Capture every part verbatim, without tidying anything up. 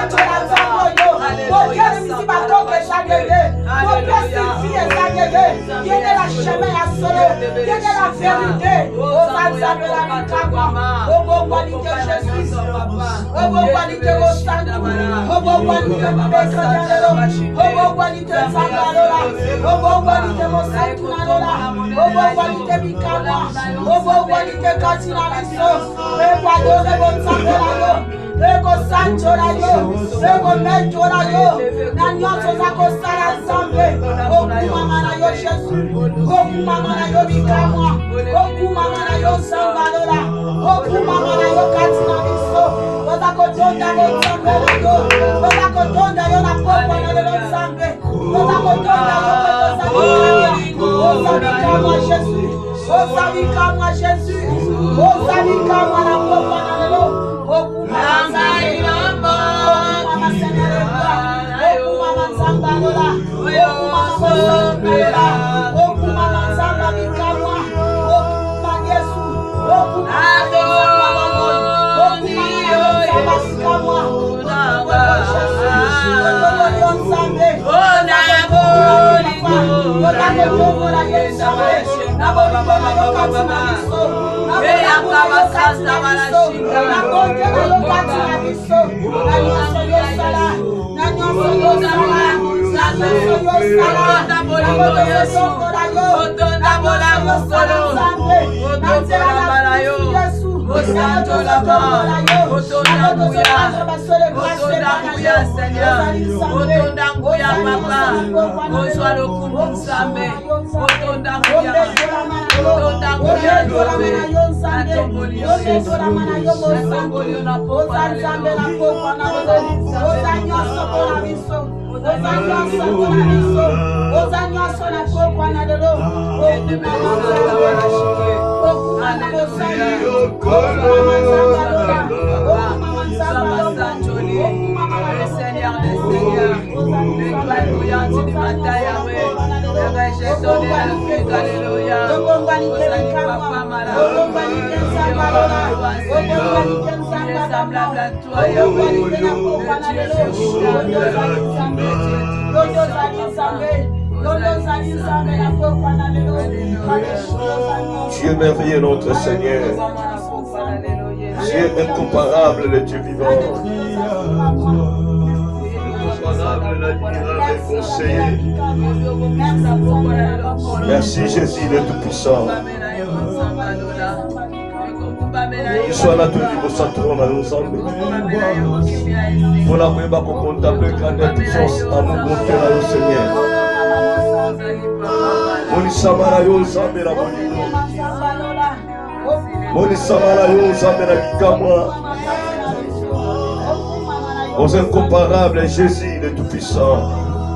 Ego santo rayo, ego meto rayo, na nyoto zako sara zambe, okuma na yo Jésus, okuma na yo bikamwa, okuma na yo sambalola, okuma na yo katina biso, ozako tonda yo zambe rayo, ozako tonda yo na popo na yo zambe, ozako tonda yo ozabika Jésus, ozabika Jésus, ozabika na popo na yo. Dieu merveilleux notre Seigneur, Dieu incomparable, le Dieu vivant, incomparable, l'admirable conseiller. Merci Jésus le Tout-Puissant. Il soit là tout niveau central à nous ensemble. Pour la première fois qu'on contempler grande puissance à nous monter à nous Seigneur. Moni samara yo zambe la bonito. Moni samara yo zambe la bikamwa. Aux incomparables Jésus le Tout-Puissant.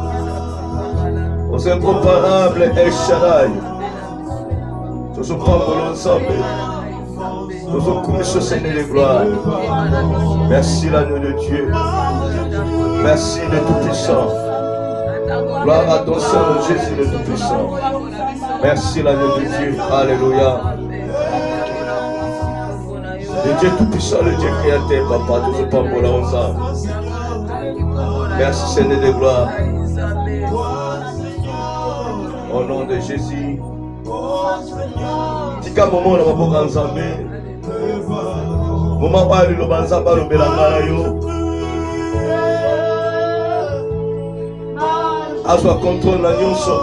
Aux incomparables El Shaddai. Nous sommes pas pour l'ensemble. Nous sommes commis ce Seigneur de gloire. Merci l'agneau de Dieu. Merci le Tout-Puissant. Gloire à ton Seigneur Jésus le Tout-Puissant. Merci l'agneau de Dieu. Alléluia. Le Dieu Tout-Puissant, le Dieu créateur, Papa, nous sommes pas pour l'ensemble. Merci Seigneur de gloire. Au nom de Jésus. Tika momo na maboka nzambe. Moma bali lo banzamba lo belanga yo. Aswa contrôle na nyonso.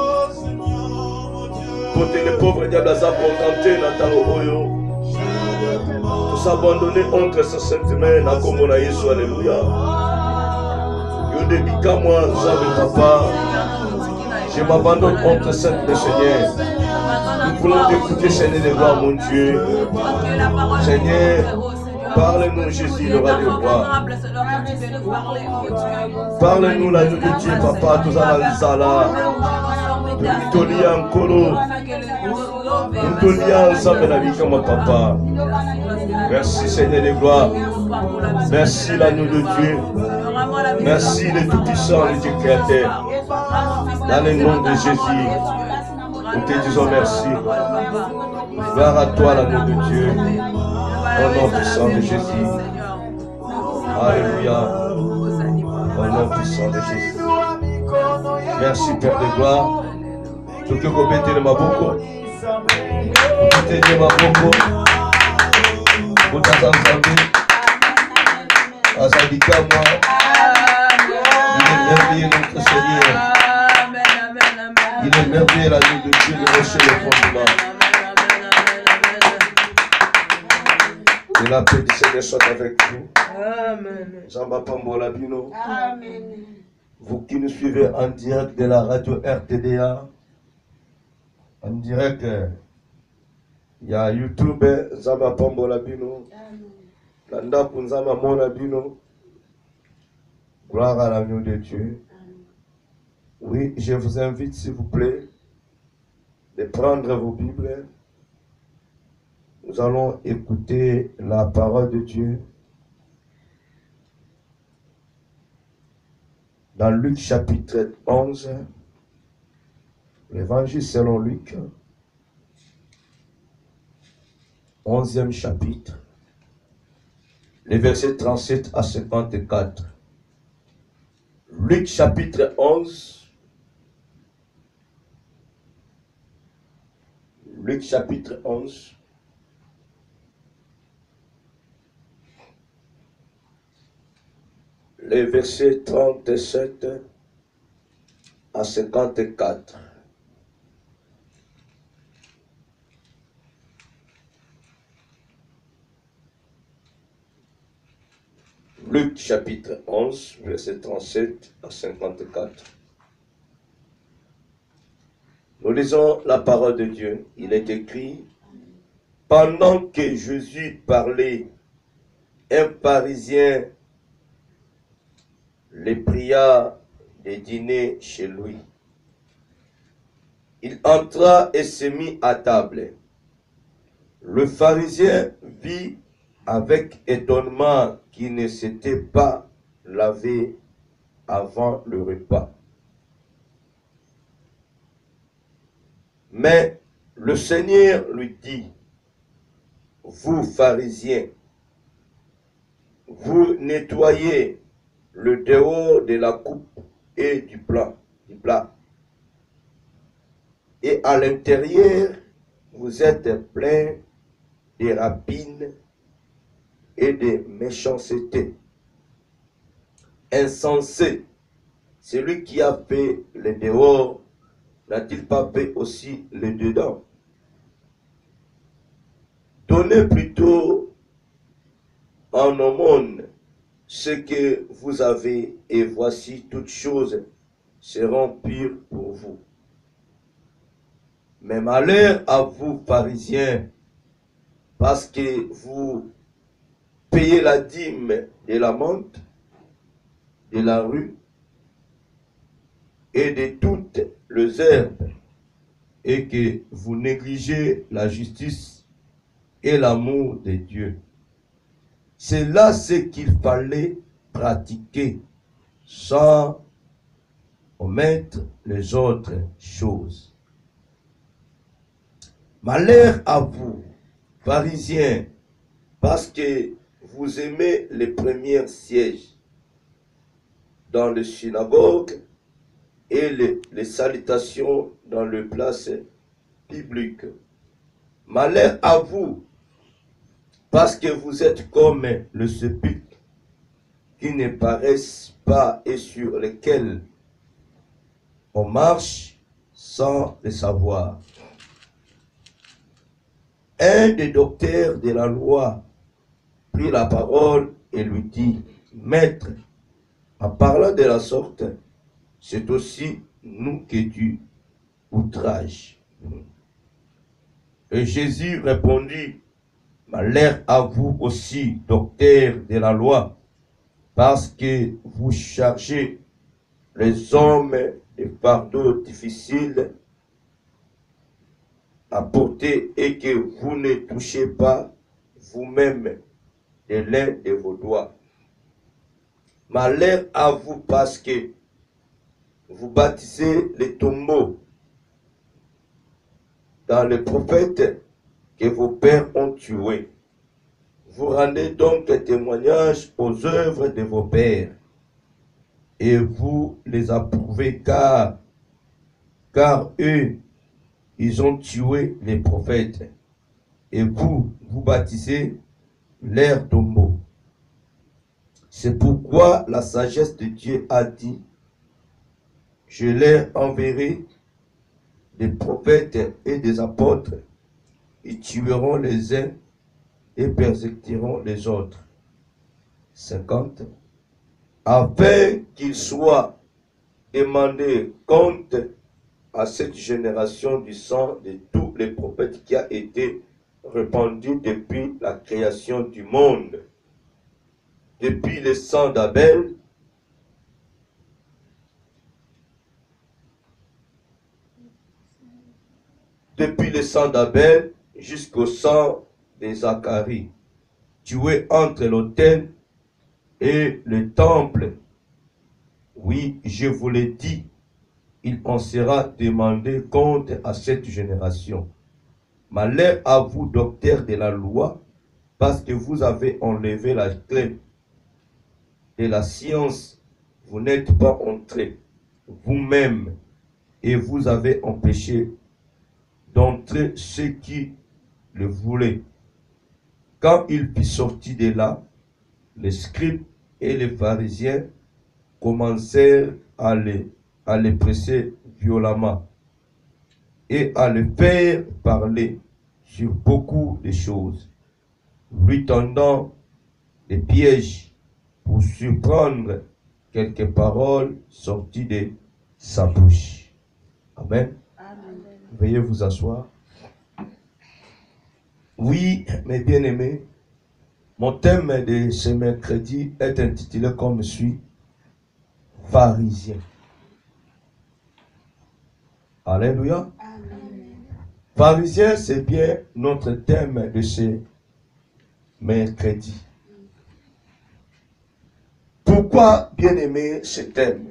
Pour les pauvres diables à contenté na talo oyo. Pour s'abandonner entre ses sentiments na kombo na Yesu, alléluia. Yo débika moi nzambe papa. Je m'abandonne entre ses Seigneur. Nous voulons t'écouter, Seigneur de gloire, mon Dieu. Seigneur, parle-nous, Jésus, le roi de gloire. Parle-nous, l'agneau de Dieu, papa, tous à la sala. Nous te lions en colo. Nous te lions ensemble la vie comme papa. Merci, Seigneur de gloire. Merci, l'agneau de Dieu. Merci, le Tout-Puissant, le Dieu créateur. Dans le nom de Jésus. Nous te disons merci. Gloire à toi, l'agneau de Dieu. Au nom puissant de Jésus. Alléluia. nom puissant de Jésus. Merci Père de gloire. Tout que vous mettez ma boucle. Vous mettez ma boucle. Vous t'entendez ensemble. Azadika moi. Il est merveilleux notre Seigneur. Il est merveilleux la nuit de Dieu, le rocher, le fondement. Que la paix du Seigneur soit avec vous. Amen. Zamba Pambola Bino. Amen. Vous qui nous suivez en direct de la radio R T D A, en direct, il y a YouTube, Zamba Pambola Bino. Landa Punzama Mona Bino. Gloire à l'agneau de Dieu. Oui, je vous invite, s'il vous plaît, de prendre vos Bibles. Nous allons écouter la parole de Dieu dans Luc chapitre onze, l'évangile selon Luc, onzième chapitre, les versets trente-sept à cinquante-quatre. Luc chapitre onze, Luc chapitre onze, les versets trente-sept à cinquante-quatre. Luc chapitre onze, versets trente-sept à cinquante-quatre. Nous lisons la parole de Dieu. Il est écrit: pendant que Jésus parlait, un Pharisien les pria de dîner chez lui. Il entra et se mit à table. Le Pharisien vit avec étonnement qu'il ne s'était pas lavé avant le repas. Mais le Seigneur lui dit: vous, pharisiens, vous nettoyez le dehors de la coupe et du plat, du plat. Et à l'intérieur, vous êtes pleins de rapines et de méchanceté. Insensé, celui qui a fait le dehors, n'a-t-il pas fait aussi le dedans? Donnez plutôt en aumône ce que vous avez, et voici toutes choses seront pures pour vous. Mais malheur à vous, pharisiens, parce que vous payez la dîme de la menthe, de la rue et de toutes les herbes, et que vous négligez la justice et l'amour de Dieu. C'est là ce qu'il fallait pratiquer sans omettre les autres choses. Malheur à vous, pharisiens, parce que vous aimez les premiers sièges dans les synagogues et les, les salutations dans les places publiques. Malheur à vous, parce que vous êtes comme le sépulcre qui ne paraissent pas et sur lesquels on marche sans le savoir. Un des docteurs de la loi prit la parole et lui dit: Maître, en parlant de la sorte, c'est aussi nous que tu outrages. Et Jésus répondit: Malheur à vous aussi, docteurs de la loi, parce que vous chargez les hommes de fardeaux difficiles à porter et que vous ne touchez pas vous-même de l'un de vos doigts. Malheur à vous parce que vous baptisez les tombeaux dans les prophètes que vos pères ont tués. Vous rendez donc témoignage aux œuvres de vos pères. et vous les approuvez, car, car eux, ils ont tué les prophètes, et vous, vous baptisez leurs tombeaux. C'est pourquoi la sagesse de Dieu a dit, je leur enverrai des prophètes et des apôtres, ils tueront les uns et persécuteront les autres. cinquante. Afin qu'il soit demandé compte à cette génération du sang de tous les prophètes qui a été répandu depuis la création du monde, depuis le sang d'Abel depuis le sang d'Abel jusqu'au sang de Zacharie, tué entre l'autel et le temple. Oui, je vous l'ai dit, il en sera demandé compte à cette génération. Malheur à vous, docteurs de la loi, parce que vous avez enlevé la clé de la science. Vous n'êtes pas entrés vous-même, et vous avez empêché d'entrer ceux qui le voulaient. Quand il fut sorti de là, les scribes et les pharisiens commencèrent à les, à les presser violemment et à le faire parler sur beaucoup de choses, lui tendant des pièges pour surprendre quelques paroles sorties de sa bouche. Amen. Amen. Veuillez vous asseoir. Oui, mes bien-aimés, mon thème de ce mercredi est intitulé comme suit, pharisien. Alléluia. Amen. Pharisien, c'est bien notre thème de ce mercredi. Pourquoi, bien-aimé, ce thème?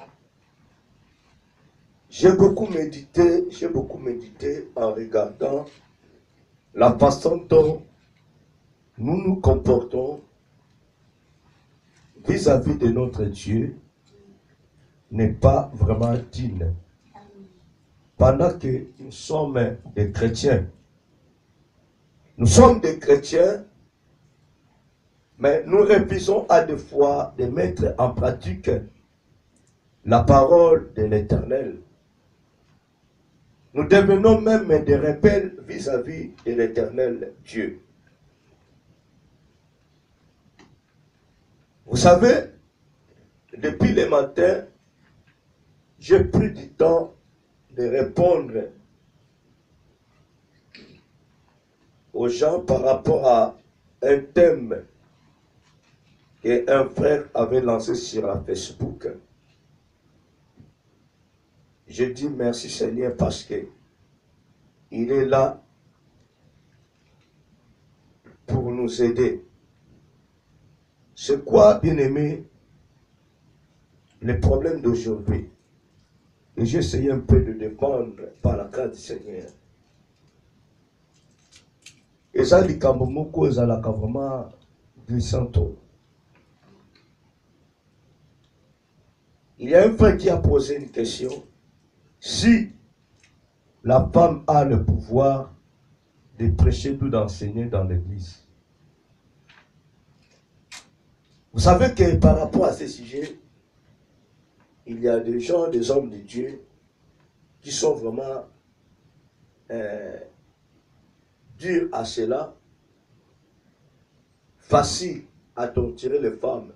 J'ai beaucoup médité, j'ai beaucoup médité en regardant la façon dont nous nous comportons vis-à-vis de notre Dieu n'est pas vraiment digne. Pendant que nous sommes des chrétiens, nous sommes des chrétiens, mais nous refusons à des fois de mettre en pratique la parole de l'Éternel. Nous devenons même des rebelles vis-à-vis de l'Éternel Dieu. Vous savez, depuis le matin, j'ai pris du temps de répondre aux gens par rapport à un thème qu'un frère avait lancé sur Facebook. Je dis merci Seigneur parce que il est là pour nous aider. C'est quoi, bien-aimé, le problème d'aujourd'hui? Et j'ai essayé un peu de défendre par la grâce du Seigneur. Et ça, les Kambomoko, ils ont vraiment glissant. Il y a un frère qui a posé une question. Si la femme a le pouvoir de prêcher ou d'enseigner dans l'église, vous savez que par rapport à ces sujets, il y a des gens, des hommes de Dieu qui sont vraiment euh, durs à cela, faciles à torturer les femmes.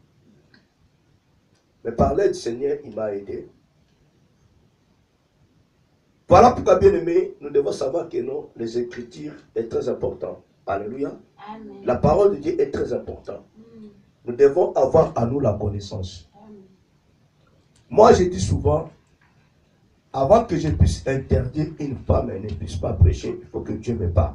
Mais par l'aide du Seigneur, il m'a aidé. Voilà pourquoi, bien aimé, nous devons savoir que non, les Écritures est très important. Alléluia. Amen. La parole de Dieu est très importante. Mm. Nous devons avoir à nous la connaissance. Amen. Moi, je dis souvent, avant que je puisse interdire une femme, elle ne puisse pas prêcher, il faut que Dieu me parle.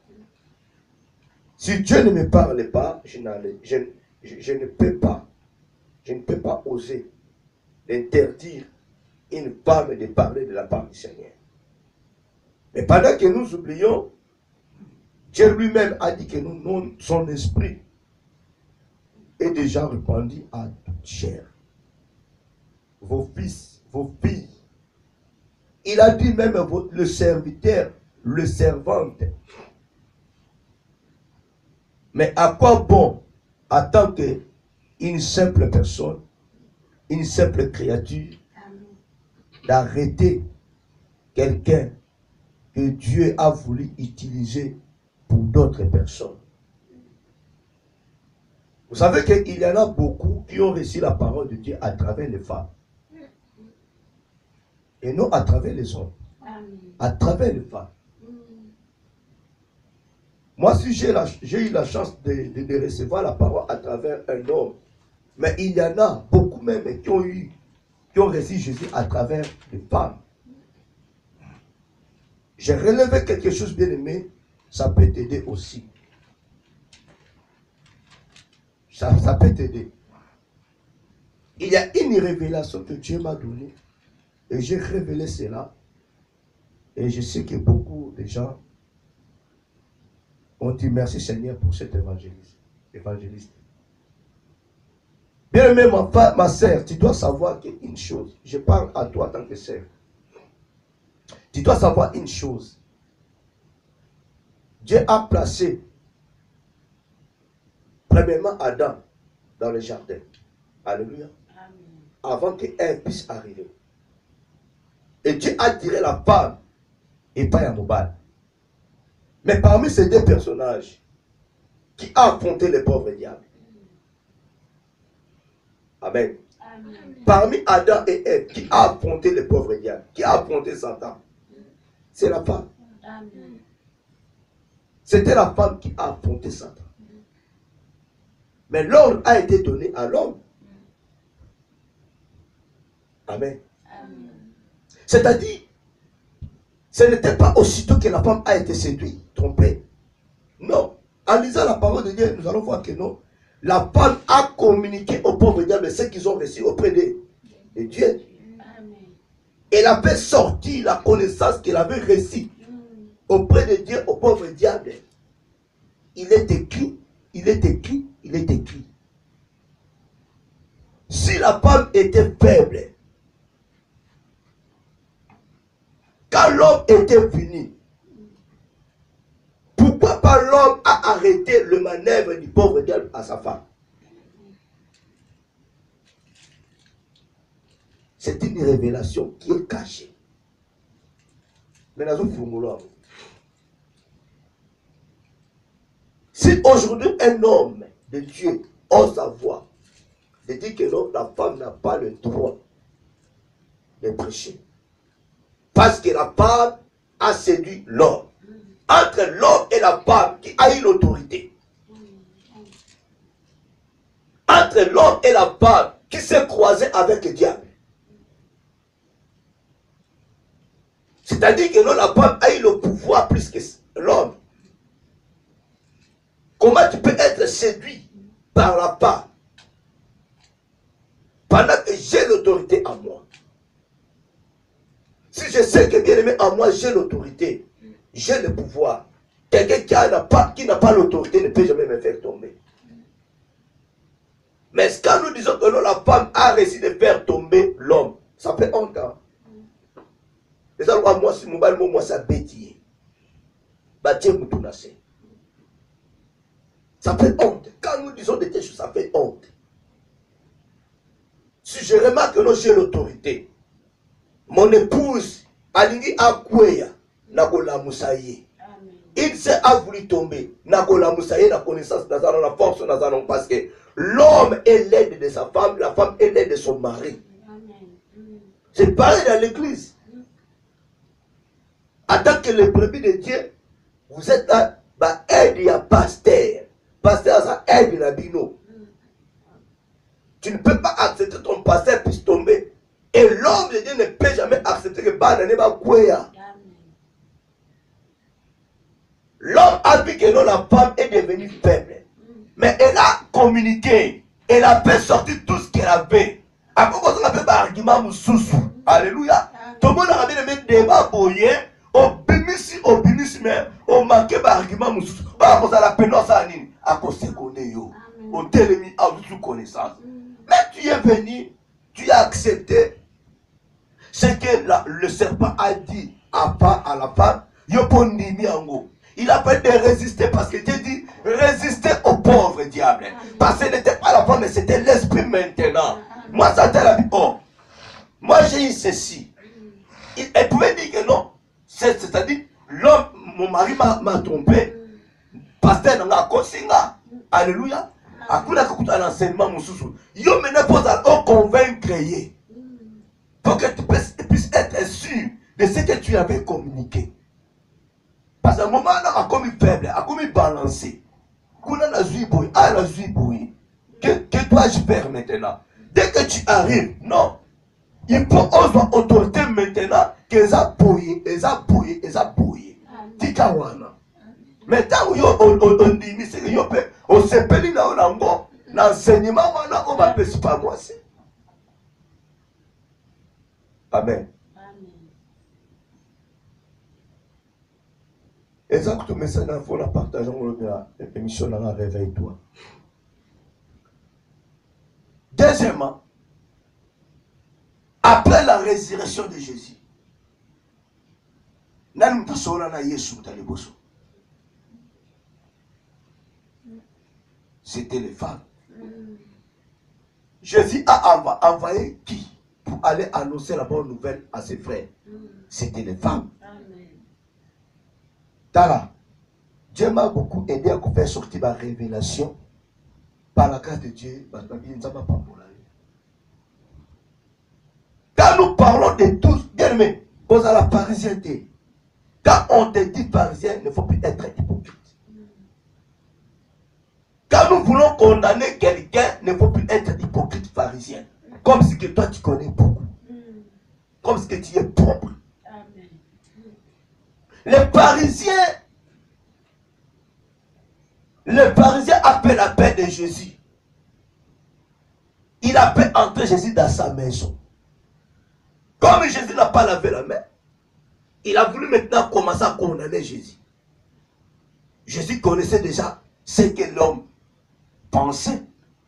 Si Dieu ne me parle pas, je, je, je, je ne peux pas, je ne peux pas oser interdire une femme de parler de la part du Seigneur. Mais pendant que nous oublions, Dieu lui-même a dit que nous, nous, son esprit est déjà répandu à toute chair. vos fils, vos filles. Il a dit même le serviteur, le servante. Mais à quoi bon, en tant qu'une simple personne, une simple créature, d'arrêter quelqu'un que Dieu a voulu utiliser pour d'autres personnes? Vous savez qu'il y en a beaucoup qui ont reçu la parole de Dieu à travers les femmes. Et non à travers les hommes. À travers les femmes. Moi, si j'ai eu la chance de, de, de recevoir la parole à travers un homme, mais il y en a beaucoup même qui ont eu, qui ont reçu Jésus à travers les femmes. J'ai relevé quelque chose, bien aimé, ça peut t'aider aussi. Ça, ça peut t'aider. Il y a une révélation que Dieu m'a donnée, et j'ai révélé cela, et je sais que beaucoup de gens on dit merci Seigneur pour cet évangéliste. évangéliste. Bien aimé, ma, ma sœur, tu dois savoir une chose. Je parle à toi en tant que sœur. Tu dois savoir une chose. Dieu a placé premièrement Adam dans le jardin. Alléluia. Amen. Avant qu'elle puisse arriver. Et Dieu a tiré la femme et pas à Mobile. Mais parmi ces deux personnages, qui a affronté les pauvres diables? Amen. Amen. Parmi Adam et Ève, qui a affronté les pauvres diables? Qui a affronté Satan? C'est la femme. C'était la femme qui a affronté Satan. Mais l'ordre a été donné à l'homme. Amen. Amen. C'est-à-dire, ce n'était pas aussitôt que la femme a été séduite, trompée. Non. En lisant la parole de Dieu, nous allons voir que non. La femme a communiqué aux pauvres diables ce qu'ils ont reçu auprès de, de Dieu. Amen. Elle avait sorti la connaissance qu'elle avait reçue auprès de Dieu aux pauvres diables. Il est écrit, il est écrit, il est écrit. Si la femme était faible, quand l'homme était venu, pourquoi pas l'homme a arrêté le manœuvre du pauvre diable à sa femme? C'est une révélation qui est cachée. Mais nous avons fait. Si aujourd'hui un homme de Dieu ose sa voix, de dire que non, la femme n'a pas le droit de prêcher. Parce que la femme a séduit l'homme. Entre l'homme et la femme qui a eu l'autorité. Entre l'homme et la femme qui s'est croisé avec le diable. C'est-à-dire que non, la femme a eu le pouvoir plus que l'homme. Comment tu peux être séduit par la femme pendant que j'ai l'autorité en moi? Si je sais que bien aimé en moi j'ai l'autorité, j'ai le pouvoir, quelqu'un qui n'a pas, qui n'a pas l'autorité ne peut jamais me faire tomber. Mais quand nous disons que non, la femme a réussi de faire tomber l'homme, ça fait honte. Hein? Les gens disent moi, si mon bal, moi, ça bêtise. Bâtir moutounacé. Ça fait honte. Quand nous disons des choses, ça fait honte. Si je remarque que non, j'ai l'autorité, mon épouse, Alingi Akweya, Nakola Moussaïe. Il s'est a voulu tomber. Nakola Moussaïe, la connaissance, dans la force, dans parce que l'homme est l'aide de sa femme, la femme est l'aide de son mari. C'est pareil dans l'église. En tant que le brebis de Dieu, vous êtes là, bah, aide à pasteur. Pasteur, ça aide la bino. Tu ne peux pas accepter ton pasteur puisse tomber. Et l'homme de Dieu ne peut jamais accepter que Banane va courir. L'homme a vu que non, la femme est devenue faible. Mais elle a communiqué. Elle a fait sortir tout ce qu'elle avait. À quoi on a fait par argument moussoussou. Alléluia. Tout le monde a bien aimé débat boyer. Au bénissi, au bénissi, mais au manqué par argument moussoussou. À cause de la pénance à Nini. À cause de ce qu'on est yo. Au télémi, à toute connaissance. Mais tu es venu. Tu il a accepté ce que la, le serpent a dit à, à la femme. Il a pas de résister parce que Dieu dit résister au pauvre diable. Parce que ce n'était pas la femme, mais c'était l'esprit maintenant. Moi, ça t'a la vie. Oh, moi j'ai eu ceci. Elle pouvait dire que non. C'est-à-dire, l'homme, mon mari m'a trompé. Pasteur n'a pas. Alléluia. Akuna kakuta un enseignement mususu. Yo maintenant pose à convaincre. Pour que tu puisses être sûr de ce que tu avais communiqué. Parce qu'à un moment, on a commis faible, a commis balancé. Kuna na zuiboui, a la zuiboui. Que, que dois-je faire maintenant? Dès que tu arrives, non. Il faut avoir autorité maintenant que ça bouille, et ça bouille, et ça bouille. Tikawana. Maintenant, on dit, c'est que yo peut, on se pélit dans l'ango, l'enseignement, on va pas pas moi. Amen. Exactement, ça, il faut la partager. L'émission, là, réveille-toi. Deuxièmement, après la résurrection de Jésus, c'était les femmes. Jésus a envoyé qui pour aller annoncer la bonne nouvelle à ses frères? C'était les femmes. Tala, Dieu m'a beaucoup aidé à faire sortir ma révélation par la grâce de Dieu. Quand nous parlons de tous, bien aimé, vous à la parisienneté. Quand on te dit parisien, il ne faut plus être hypocrite. Quand nous voulons condamner quelqu'un, il ne faut plus être hypocrite pharisien. Comme si que toi tu connais beaucoup. Comme si que tu es propre. Les Parisiens, les Parisiens appellent la paix de Jésus. Il a fait entrer Jésus dans sa maison. Comme Jésus n'a pas lavé la main, il a voulu maintenant commencer à condamner Jésus. Jésus connaissait déjà ce que l'homme pensait.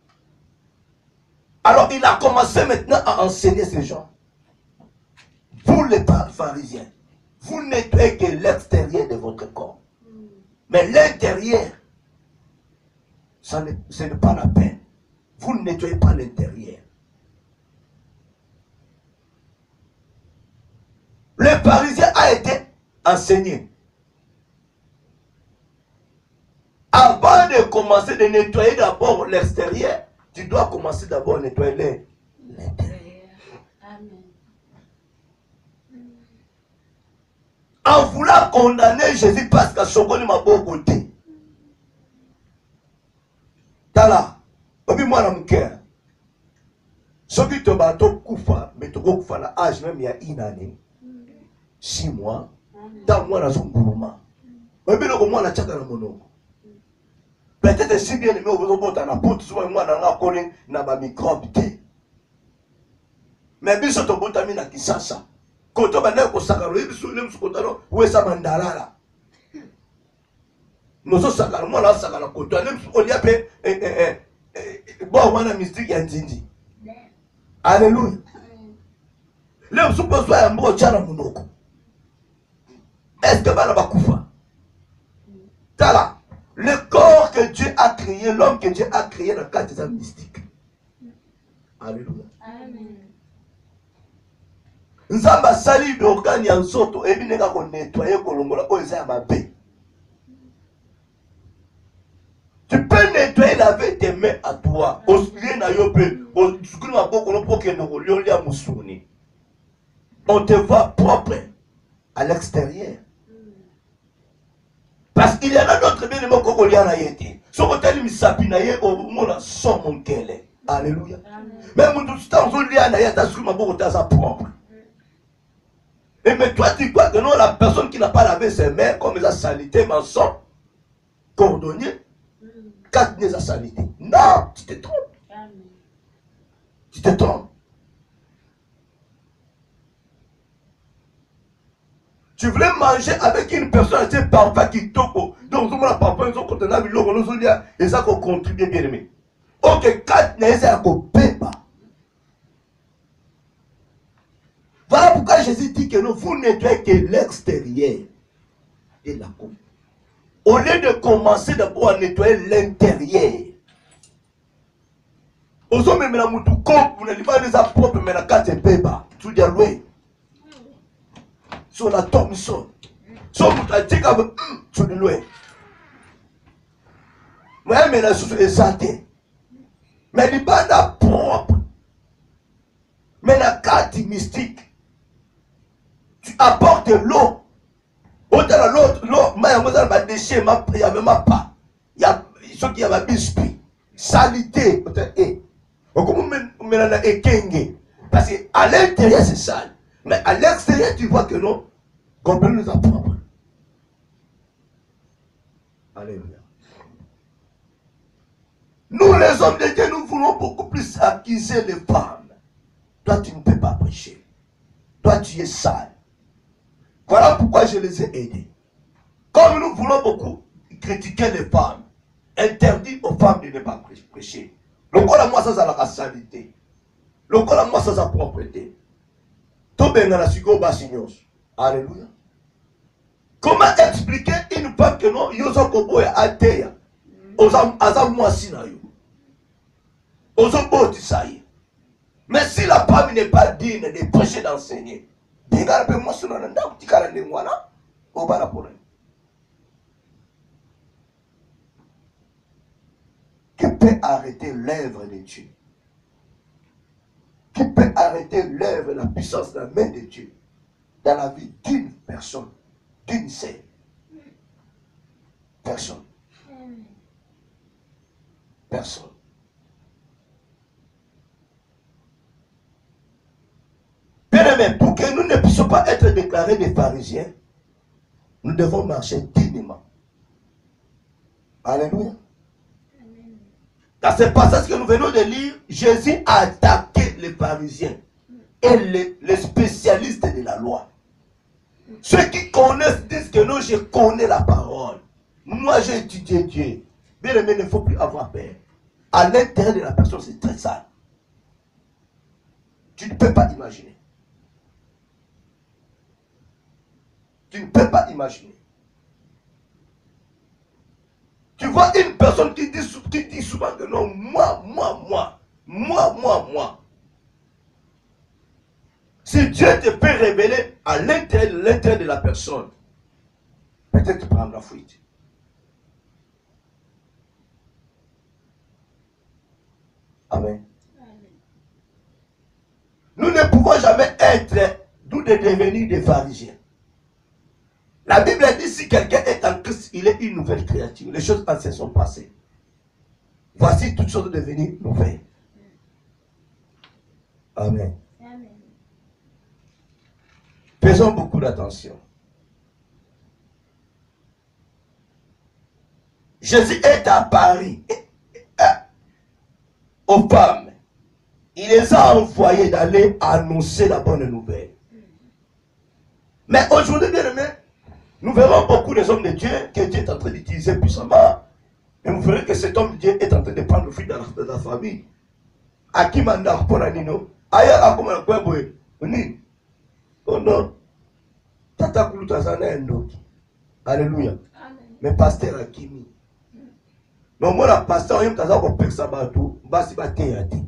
Alors il a commencé maintenant à enseigner ces gens. Vous les pharisiens, vous nettoyez que l'extérieur de votre corps. Mais l'intérieur, ce n'est pas la peine. Vous ne nettoyez pas l'intérieur. Le Parisien a été enseigné. Avant de commencer de nettoyer d'abord l'extérieur, tu dois commencer d'abord à nettoyer l'intérieur. En voulant condamner Jésus parce que Sokoni m'a beau côté. Tala, obi moi na mker. Soki to bato kufa, mais to go kufa na âge même il y a une année. Six mois. Dans moi na zonguruma. Obi loko moi na chaka na monoko. Peut-être si bien aimé vous obota na pote souvent moi na nga kone na ba microbe té. Mais biso to bota mi na kisasa. Koto bana ko sakaro ibiso le msukotano wesa mandalala. Noso sakaro moi na sakara koto le msukolia pe eh eh eh bon wana mystique ya nzinzi. Alléluia. Le msukozo ya mbo chana munoko. Est-ce que bana bakufa? Tala, le corps que Dieu a créé, l'homme que Dieu a créé dans le cadre des mystiques. Alléluia. Amen. Nzamba sali d'organe ya nzoto ebi neka ko nettoyer kolongola o eza ya mabe. Tu peux nettoyer laver tes mains à toi. Oslie na yo pe, osukuli maboko no poke no lioli ya musuni. On te voit propre à l'extérieur. Parce qu'il y en a d'autres bien aimés qu'on y a été. Ce côté de misapi na ye au monde son mon kele. Alléluia. Même tout ce temps on lui a na ye ta sukuli maboko ta sa propre. Et mais toi, tu crois que non, la personne qui n'a pas lavé ses mains, comme la salité, mensonge, cordonnier, quatre nez à salité. Non, tu te trompes. Tu te trompes. Tu voulais manger avec une personne qui est parfaite, qui toko. Donc, on a parfois, ils ont contenu, ils ont dit, et ça, qu'on contribue bien aimé. Ok, quatre nez à copier. quand Jésus dit que non, vous nettoyez que l'extérieur de la coupe. Au lieu de commencer d'abord à nettoyer l'intérieur. Ozo même la mutu comme vous n'avez pas les propres mais la carte beba tout dia loué. Sur la tombe son. So mutu a dit que tu le loué. Moi mais la sous exalté. Mais les bandes propre. Mais la carte mystique. Tu apportes l'eau. Au-delà de l'autre, l'eau, il y a des déchets, il n'y a même pas. Il y a ceux qui ont des biscuits. Salité. Parce qu'à l'intérieur, c'est sale. Mais à l'extérieur, tu vois que non. Comprenez nous apprendre. Alléluia. Nous, les hommes de Dieu, nous voulons beaucoup plus accuser les femmes. Toi, tu ne peux pas prêcher. Toi, tu es sale. Voilà pourquoi je les ai aidés. Comme nous voulons beaucoup critiquer les femmes, interdit aux femmes de ne pas prêcher. Le corps à moi, ça, ça la salité. Le corps à moi, ça, ça propreté. Tout bien dans la psycho bassignos. Alléluia. Comment expliquer une femme que non, yoso kobo ya ateya. Oza aza mwasi na yo. Ozo boti sayi. Mais si la femme n'est pas digne de prêcher, d'enseigner, qui peut arrêter l'œuvre de Dieu? Qui peut arrêter l'œuvre, la puissance de la main de Dieu dans la vie d'une personne, d'une seule personne? Personne. Bien-aimés, pour que nous ne puissions pas être déclarés des pharisiens, nous devons marcher dignement. Alléluia. Dans ce passage que nous venons de lire, Jésus a attaqué les pharisiens et les, les spécialistes de la loi. Ceux qui connaissent disent que non, je connais la parole. Moi, j'ai étudié Dieu. Bien-aimés, il ne faut plus avoir peur. À l'intérieur de la personne, c'est très sale. Tu ne peux pas imaginer. Tu ne peux pas imaginer. Tu vois une personne qui dit, qui dit souvent que non, moi, moi, moi, moi, moi, moi. Si Dieu te peut révéler à l'intérieur de l'intérieur de la personne, peut-être tu prends la fuite. Amen. Nous ne pouvons jamais être, d'où de devenir des pharisiens. La Bible dit si quelqu'un est en Christ, il est une nouvelle créature. Les choses anciennes sont passées. Voici toutes choses devenues nouvelles. Amen. Amen. Faisons beaucoup d'attention. Jésus est à Paris. Aux femmes. Il les a envoyés d'aller annoncer la bonne nouvelle. Mais aujourd'hui, bien aimé, nous verrons beaucoup des hommes de Dieu que Dieu est en train d'utiliser puissamment. Et vous verrez que cet homme de Dieu est en train de prendre le fruit dans la, dans la famille. À qui manda pour la nino? Aya a comme un quoi boy? Ni. Oh non. Tata kuluta zana endoki. Alléluia. Mais pasteur Akimi. Mais moi la pasteur yem kaza ko peksa batu basi ba te yati.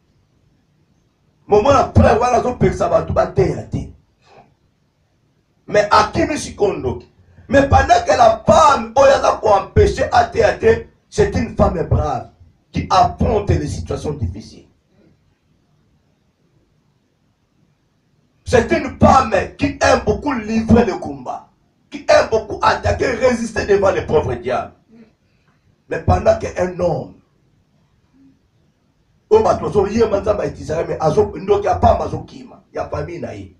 Moi la frère wala zo peksa batu ba te yati. Mais Akimi Shikondo. Mais pendant que la femme, Oyaza pour empêcher à théâtre, c'est une femme brave qui affronte les situations difficiles. C'est une femme qui aime beaucoup livrer le combat, qui aime beaucoup attaquer, résister devant les pauvres diables. Mais pendant qu'un homme, il n'y a pas il n'y a pas de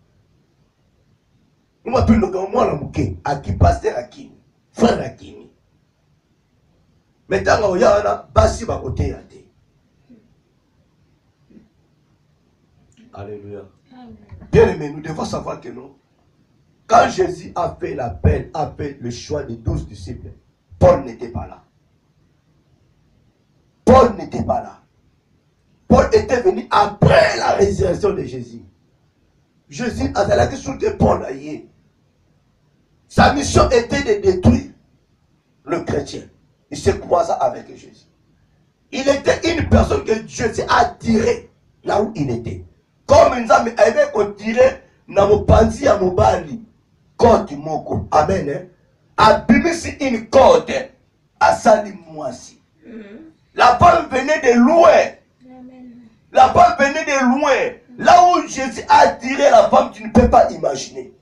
nous m'appelons le grand moi la mouké, à qui pasteur à qui, frère à qui. Mais tant qu'il y a un basi à côté à té. Alléluia. Bien aimé, nous devons savoir que non. Quand Jésus a fait l'appel, a fait le choix des douze disciples, Paul n'était pas là. Paul n'était pas là. Paul était venu après la résurrection de Jésus. Jésus a dit sous des ponts. Sa mission était de détruire le chrétien. Il s'est croisé avec Jésus. Il était une personne que Jésus a tiré là où il était. Comme une âme avait tiré dans mon panzi à mon bali. Côte moko. Amen. Hein? Abimisi une côte. À Salim Moissi. La femme venait de loin. La femme venait de loin. Là où Jésus a tiré la femme, tu ne peux pas imaginer.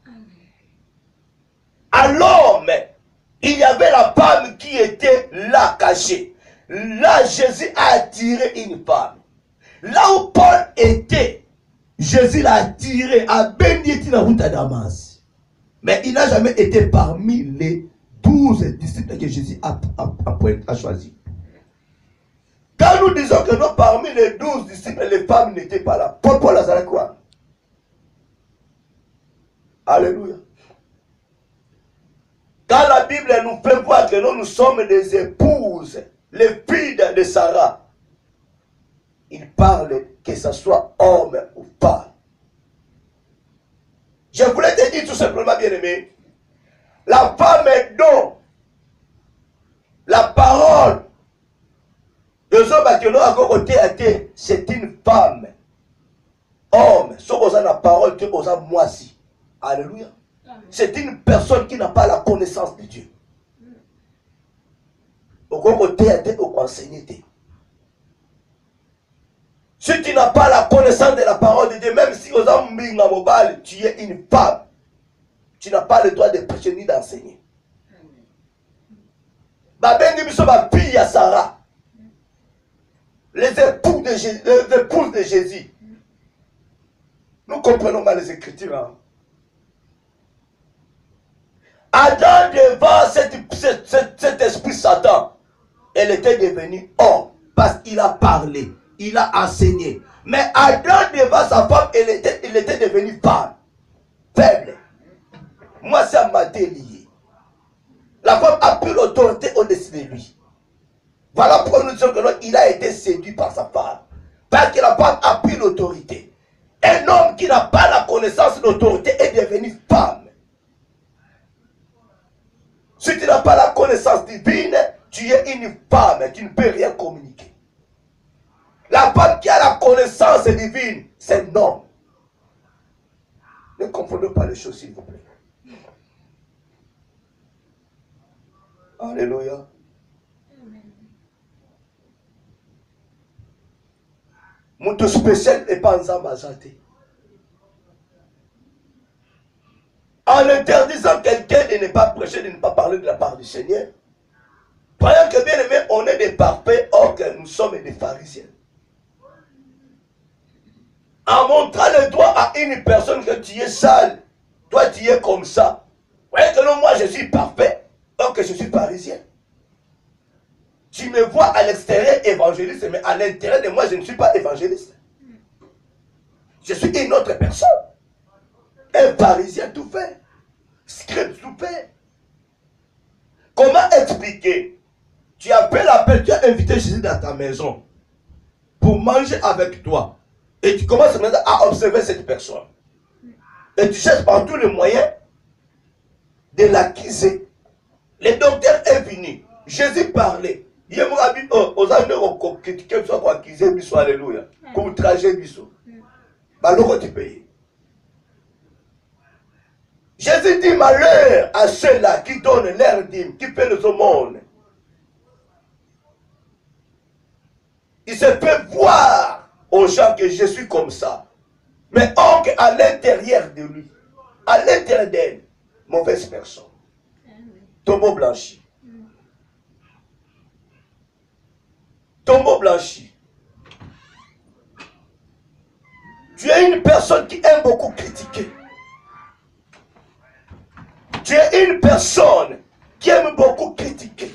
Alors, mais, il y avait la femme qui était là, cachée. Là, Jésus a attiré une femme. Là où Paul était, Jésus l'a attiré à Bénédicte la route à Damas. Mais il n'a jamais été parmi les douze disciples que Jésus a, a, a, a choisi. Quand nous disons que non, parmi les douze disciples, les femmes n'étaient pas là. Paul, Paul a quoi? Alléluia. Quand la Bible nous fait voir que nous, nous sommes des épouses, les filles de Sarah, il parle que ce soit homme ou femme. Je voulais te dire tout simplement, bien-aimé, la femme est don. La parole de ce que nous avons côté à terre, c'est une femme. Homme, ce qu'on a la parole, tu as moi aussi. Alléluia. C'est une personne qui n'a pas la connaissance de Dieu. Au côté à terre, au enseigner. Si tu n'as pas la connaissance de la parole de Dieu, même si aux hommes mobile, tu es une femme, tu n'as pas le droit de prêcher ni d'enseigner. Fille à Sarah, les époux de Jésus, les épouses de Jésus. Nous comprenons mal les Écritures. Hein? Adam devant cet, cet, cet, cet esprit Satan, elle était devenue homme parce qu'il a parlé, il a enseigné. Mais Adam devant sa femme, elle était, elle était devenue femme, faible. Moi, ça m'a délié. La femme a pris l'autorité au-dessus de lui. Voilà pourquoi nous disons que non, il a été séduit par sa femme. Parce que la femme a pris l'autorité. Un homme qui n'a pas la connaissance de l'autorité est devenu femme. Si tu n'as pas la connaissance divine, tu es une femme qui ne peut rien communiquer. La femme qui a la connaissance divine, c'est un homme. Ne confondez pas les choses, s'il vous plaît. Alléluia. Mon tout spécial n'est pas en Zambazate. En interdisant quelqu'un de ne pas prêcher, de ne pas parler de la part du Seigneur. Croyant que bien aimé, on est des parfaits, or que nous sommes des pharisiens. En montrant le doigt à une personne que tu es sale, toi tu es comme ça. Voyez que non, moi je suis parfait, or que je suis pharisien. Tu me vois à l'extérieur évangéliste, mais à l'intérieur de moi, je ne suis pas évangéliste. Je suis une autre personne. Un pharisien tout fait. Scribe tout fait. Comment expliquer? Tu appelles l'appel, tu as invité Jésus dans ta maison pour manger avec toi. Et tu commences maintenant à observer cette personne. Et tu cherches par tous les moyens de l'accuser. Le docteur est venu. Jésus parlait. Il y a aux amis qui critiquent soit pour accuser biso, alléluia. Pour trager biso. Baloko tu payes. Jésus dit malheur à ceux-là qui donnent l'air dîme, qui paient le monde. Il se fait voir aux gens que je suis comme ça. Mais or à l'intérieur de lui, à l'intérieur d'elle, mauvaise personne. Tombeau blanchi. Tombeau blanchi. Tu es une personne qui aime beaucoup critiquer. Tu es une personne qui aime beaucoup critiquer.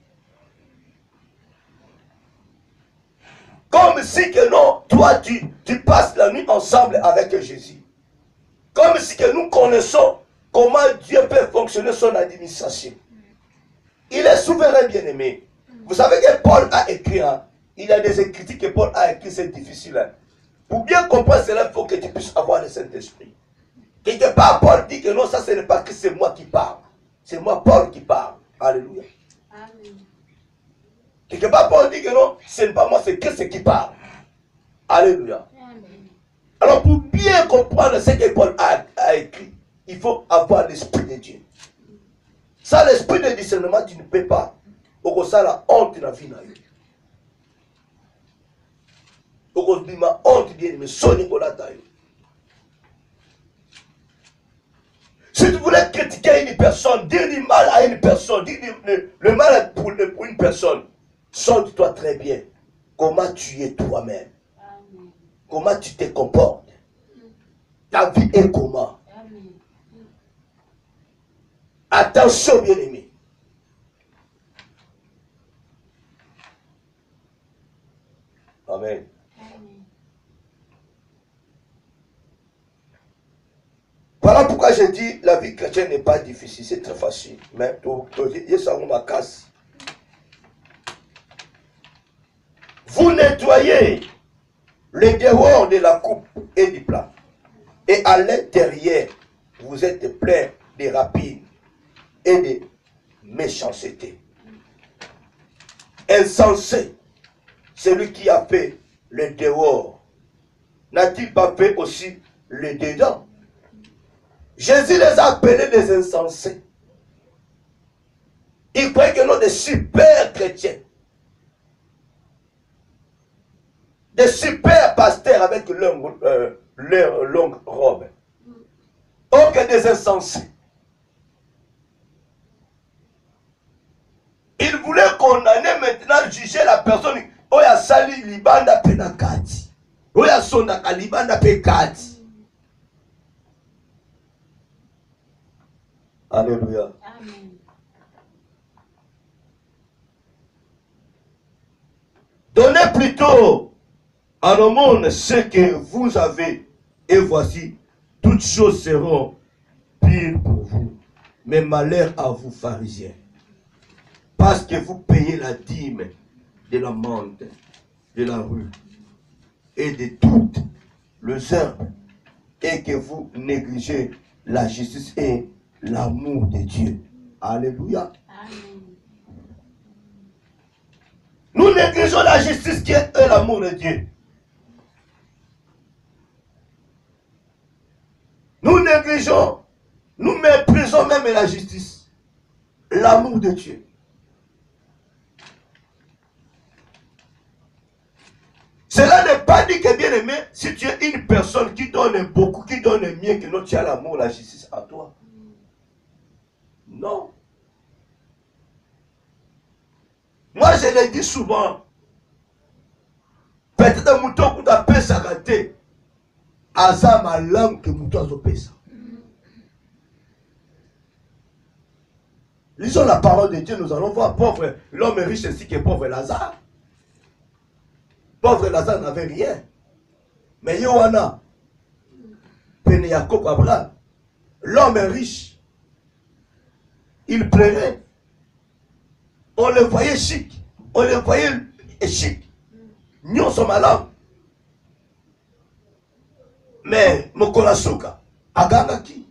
Comme si que non, toi tu, tu passes la nuit ensemble avec Jésus. Comme si que nous connaissons comment Dieu peut fonctionner son administration. Il est souverain, bien-aimé. Vous savez que Paul a écrit, hein? Il y a des écritures que Paul a écrit, c'est difficile. Hein? Pour bien comprendre cela, il faut que tu puisses avoir le Saint-Esprit. Quelque part, Paul dit que non, ça ce n'est pas que c'est moi qui parle. C'est moi, Paul, qui parle. Alléluia. Amen. Quelque part, Paul dit que non, ce n'est pas moi, c'est Christ qui parle. Alléluia. Amen. Alors, pour bien comprendre ce que Paul a, a écrit, il faut avoir l'esprit de Dieu. Sans l'esprit de discernement, tu ne peux pas. Au ça, la honte dans la vie. Au dit ma honte, mais son Nicolas taille. Si tu voulais critiquer une personne, dire du mal à une personne, dire le, le mal pour, pour une personne, sonde-toi très bien comment tu es toi-même. Comment tu te comportes. Ta vie est comment. Amen. Attention, bien-aimé. Amen. Amen. Voilà pourquoi je dis la vie chrétienne n'est pas difficile, c'est très facile. Mais ma casse. Vous nettoyez le dehors de la coupe et du plat. Et à l'intérieur, vous êtes plein de rapines et de méchanceté. Insensé, celui qui a fait le dehors, n'a-t-il pas fait aussi le dedans? Jésus les a appelés des insensés. Ils croyaient que nous, des super chrétiens, des super pasteurs avec leur, euh, leur longue robe, or que des insensés. Ils voulaient condamner maintenant, juger la personne. Oya sali libanda penakati. Oya sonda kalibanda pekati. Alléluia. Amen. Donnez plutôt à nos mondes ce que vous avez, et voici, toutes choses seront pires pour vous. Mais malheur à vous, pharisiens, parce que vous payez la dîme de la menthe, de la rue, et de toutes les herbes, et que vous négligez la justice et l'amour de Dieu. Alléluia. Amen. Nous négligeons la justice qui est l'amour de Dieu. Nous négligeons, nous méprisons même la justice, l'amour de Dieu. Cela n'est pas dit que, bien aimé, si tu es une personne qui donne beaucoup, qui donne mieux que nous, tu as l'amour, la justice à toi. Non. Moi, je le dis souvent. Peut-être que mouton qui a pesa raté. Aza ma langue que mouton a pesa. Lisons la parole de Dieu, nous allons voir pauvre, l'homme riche ainsi que pauvre Lazare. Pauvre Lazare n'avait rien. Mais Yohana, Pene Jacob Abraham, l'homme riche, il plairait. On le voyait chic. On le voyait chic. Nous sommes malades. Mais Mokolasuka, Aganga qui?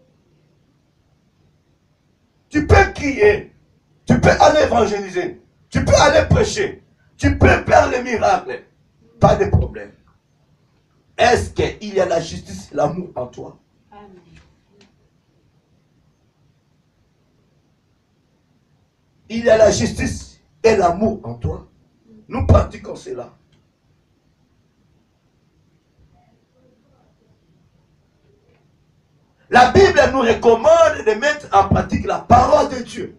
Tu peux crier. Tu peux aller évangéliser. Tu peux aller prêcher. Tu peux faire les miracles. Pas de problème. Est-ce qu'il y a la justice, l'amour en toi? Amen. Il y a la justice et l'amour en toi. Nous pratiquons cela. La Bible nous recommande de mettre en pratique la parole de Dieu.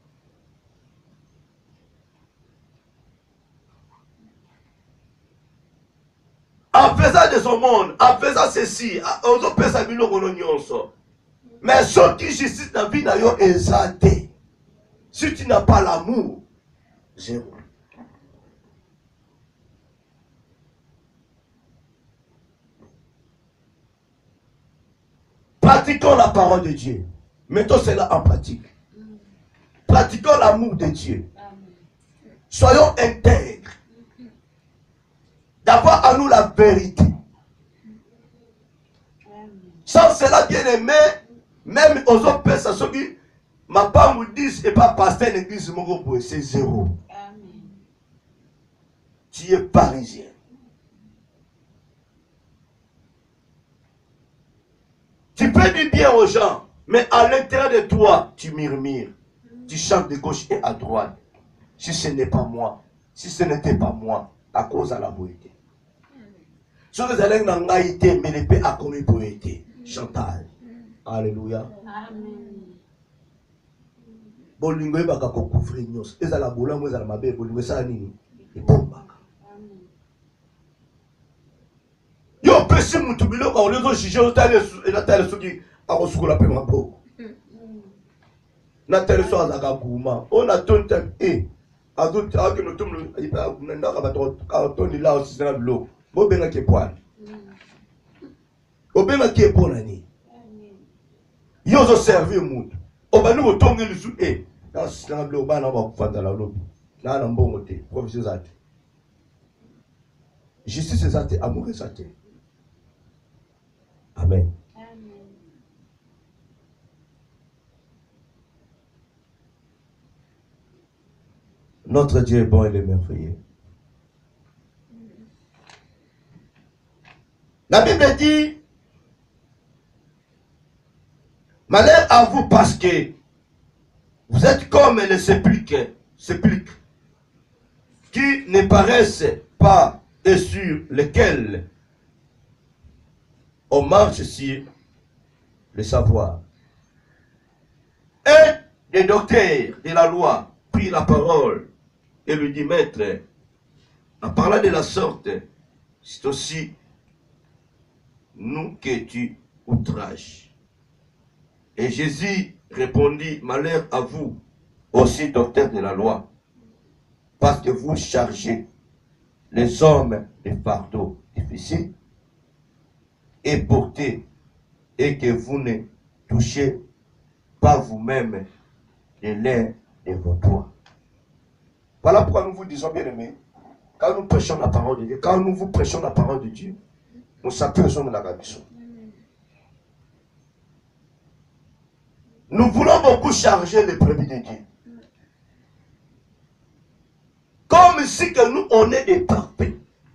En faisant de ce monde, en faisant ceci, aux autres personnes, mais ceux qui justice dans la vie d'ailleurs exalté. Si tu n'as pas l'amour, zéro. Pratiquons la parole de Dieu. Mettons cela en pratique. Pratiquons l'amour de Dieu. Soyons intègres. D'avoir à nous la vérité. Sans cela, bien aimé, même aux autres personnes, ceux qui ma part vous disent et pas pasteur l'église, c'est zéro. Amen. Tu es parisien. Tu peux dire bien aux gens, mais à l'intérieur de toi, tu murmures. Tu chantes de gauche et à droite. Si ce n'est pas moi, si ce n'était pas moi, à cause de la beauté. Si vous allez dans la été, mais les paix à commis beauté. Chantal. Alléluia. Amen. Bolingo e baka ko couvrir nyos. Ezala bola mo ezala mabe bolingo ça nini? E bomba. Yo pesi mutu biloko o lezo jije o tale e na tale soki a ko sukola pe maboko. Na tale so azaka guma. On a tonta e azo ta ke no tumlo ipa nda ka bato ka toni la o sisena bilo. Bo benga ke poil. O benga ke ponani. Yo zo servir mutu. O ba no tongi lisu e. Na sisena bilo ba na ba kufanda la lobi. Na na mbongo te, professeur zate. Justice zate, amour zate. Amen. Amen. Notre Dieu est bon et merveilleux. La Bible dit, malheur à vous parce que vous êtes comme les sépulcres, sépulcres qui ne paraissent pas et sur lesquels on marche sur le savoir. Un des docteurs de la loi prit la parole et lui dit, maître, en parlant de la sorte, c'est aussi nous que tu outrages. Et Jésus répondit, malheur à vous, aussi docteurs de la loi, parce que vous chargez les hommes de fardeaux difficiles et portés, et que vous ne touchez pas vous-même les lèvres de vos doigts. Voilà pourquoi nous vous disons, bien aimés, quand nous prêchons la parole de Dieu, quand nous vous prêchons la parole de Dieu, nous s'appelons de la mission. Nous voulons beaucoup charger les brebis de Dieu. Comme si que nous, on est des parfaits.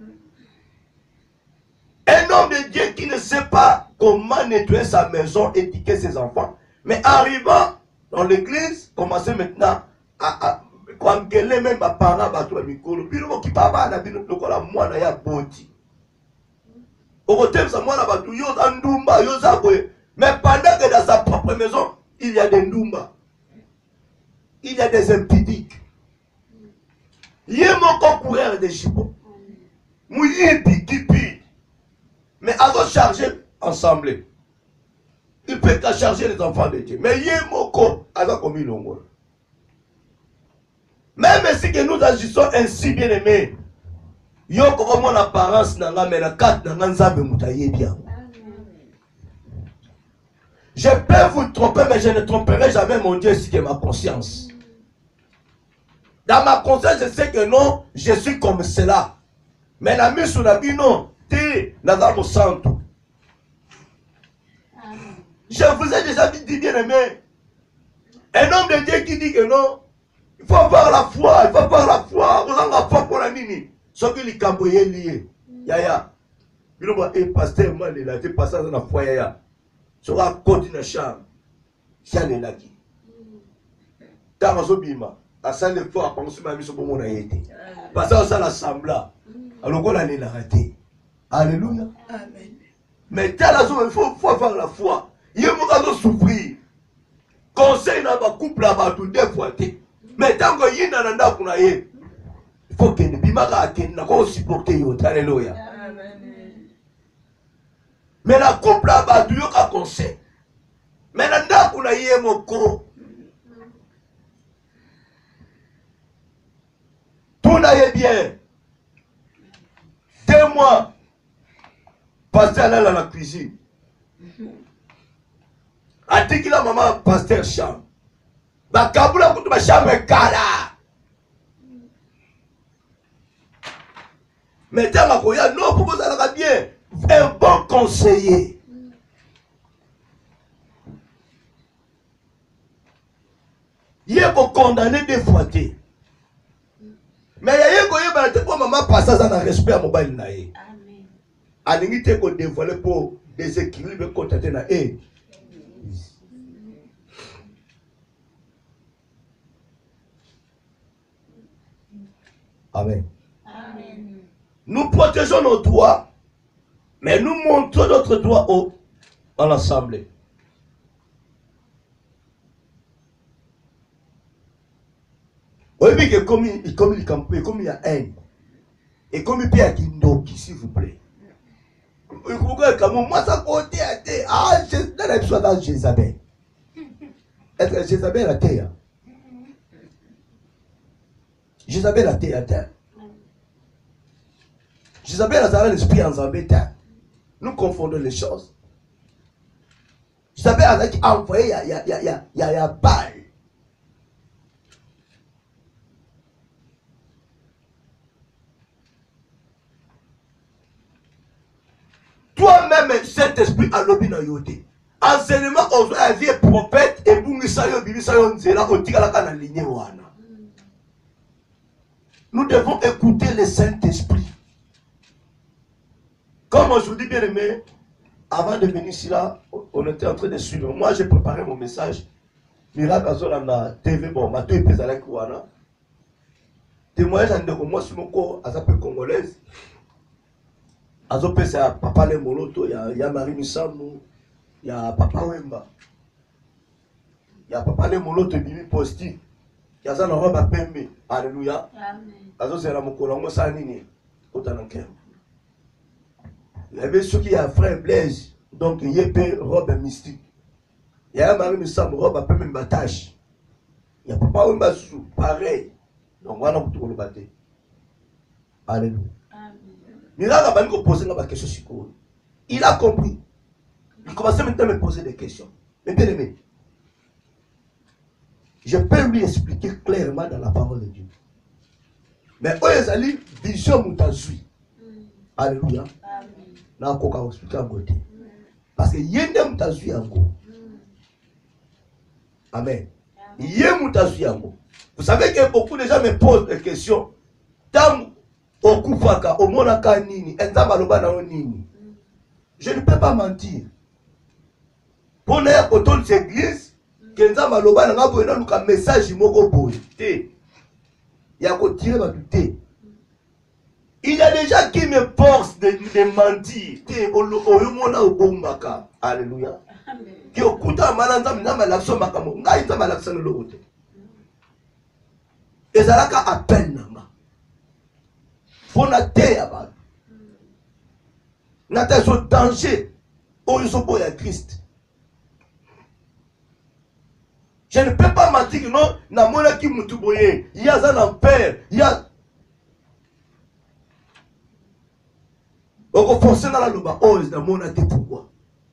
Un homme de Dieu qui ne sait pas comment nettoyer sa maison, éduquer ses enfants, mais arrivant dans l'église, commencer maintenant à engueuler même ma parent, bateau à mikolo, puis le qui parle à la bino, le kola moi na ya boti. Au côté ça moi na bateau yo ndumba yo zabwe, mais pendant que dans sa propre maison, il y a des ndumba, il y a des impudiques. Il y a mon coureur de chibon. Mouyipi, kipi. Mais avant de charger ensemble. Il peut pas charger les enfants de Dieu. Mais il y a mon corps. Avant comme il l'ongo. Même si que nous agissons ainsi, bien aimés. Yo comme mon apparence n'a pas mais la carte n'a pas moutaillé bien. Je peux vous tromper, mais je ne tromperai jamais mon Dieu si que ma conscience. Dans ma conscience, je sais que non, je suis comme cela. Mais la mise sur la vie, non. T'es dans le centre. Je vous ai déjà dit, bien aimé. Un homme de Dieu qui dit que non, il faut avoir la foi, il faut avoir la foi. Vous avez la foi pour la nini. Ce qui est camboyé lié. Yaya. Il est pasteur, moi, il a été passé dans la foi, yaya. Sur la côte de la chambre. C'est là qui. Dans la bima. À ça, les fois, à penser ma mission pour mon aïté. Parce que ça, l'assemblée. Alors, on a raté. Alléluia. Amen. Mais tel il faut, faut avoir la foi. Il y a un souffrir. Conseil dans ma couple là-bas, tout deux fois. Mais tant que y a un anda pour il faut que ne bimara n'a pas supporté. Alléluia. Mais la couple là-bas, tu as un conseil. Mais l'anda pour y a mon corps. Tout n'aille bien. Deux mois. Pasteur là dans la cuisine. A dit que la maman pasteur chambre. Ba kabula kutu ba chambre kala. Mais t'as ma koya non pour vous aller bien. Un bon conseiller. Il est condamné deux fois. Mais il y a des gens maman passe ça dans respect à mobile naïe. Amen. Alingi te ko dévoiler pour déséquilibre contenter na e. Amen. Amen. Nous protégeons nos droits, mais nous montrons notre droit au dans l'assemblée. Oui, que comme il comme il campé, comme il y a haine, et comme il y a Kindoki, s'il vous plaît. Moi, ça côté à terre. Ah, je n'ai pas dans Jézabel. Est-ce que Jézabel a terre? Jézabel a terre à terre. Jézabel a l'esprit en Zambé. Nous confondons les choses. Jézabel a envoyé, il y a, il y a, il y a, il y a, il y a balle. Toi-même, cet esprit a lobby dans yoté. Enseignement aux avis prophète et bungisayo bibisayo nzela otikala kana ligne wana. Nous devons écouter le Saint-Esprit. Comme aujourd'hui, bien aimé, avant de venir ici là, on était en train de suivre. Moi, j'ai préparé mon message. Miracle Azolanda T V, bon, Mato et Pézalek Wana. Témoignage de moi, sur mon corps, à sa peu congolaise. Azopé, c'est Papa Le Moloto, il y a Marie Missamou, il y a Papa Wemba. Il y a Papa Le Moloto, Bibi Posti. Il y a ça dans robe à Pembe. Alléluia. Azo, c'est la Mokolongo Sanini. Autanankem. Il y avait ceux qui a frère Blaise, donc il y a une robe mystique. Il y a Marie Missamou, robe à Pembe Batache. Il y a Papa Wemba Sou, pareil. Donc voilà, on peut le battre. Alléluia. Miracle a posé la question sur quoi. Il a compris. Il commençait maintenant à me poser des questions. Mais bien aimé, je peux lui expliquer clairement dans la parole de Dieu. Mais où est allé vision moutazui. Alléluia. N'a pas expliquer en côté. Parce que yende moutazui en go. Amen. Yende moutazui en go. Vous savez que beaucoup de gens me posent des questions. Tant okufaka omonaka nini enzamba loba na nini. Je ne peux pas mentir. Pour les autour de l'église, que nzamba loba na ngabo ena luka message moko boye te. Ya ko tirer ba douter. Il y a des gens qui me forcent de, de mentir. Te oyomona obombaka. Alléluia. Qui okuta mananza minamba l'action makamo. Ngai nzamba l'action lokote. Ezalaka appel nanga. Pour la terre, na terre sur danger, où ils sont pour le Christ. Je ne peux pas mentir que non, na mona qui moutuboye, il y a un père, il y a. On forcer dans la loba, oh, na mona te pourquoi?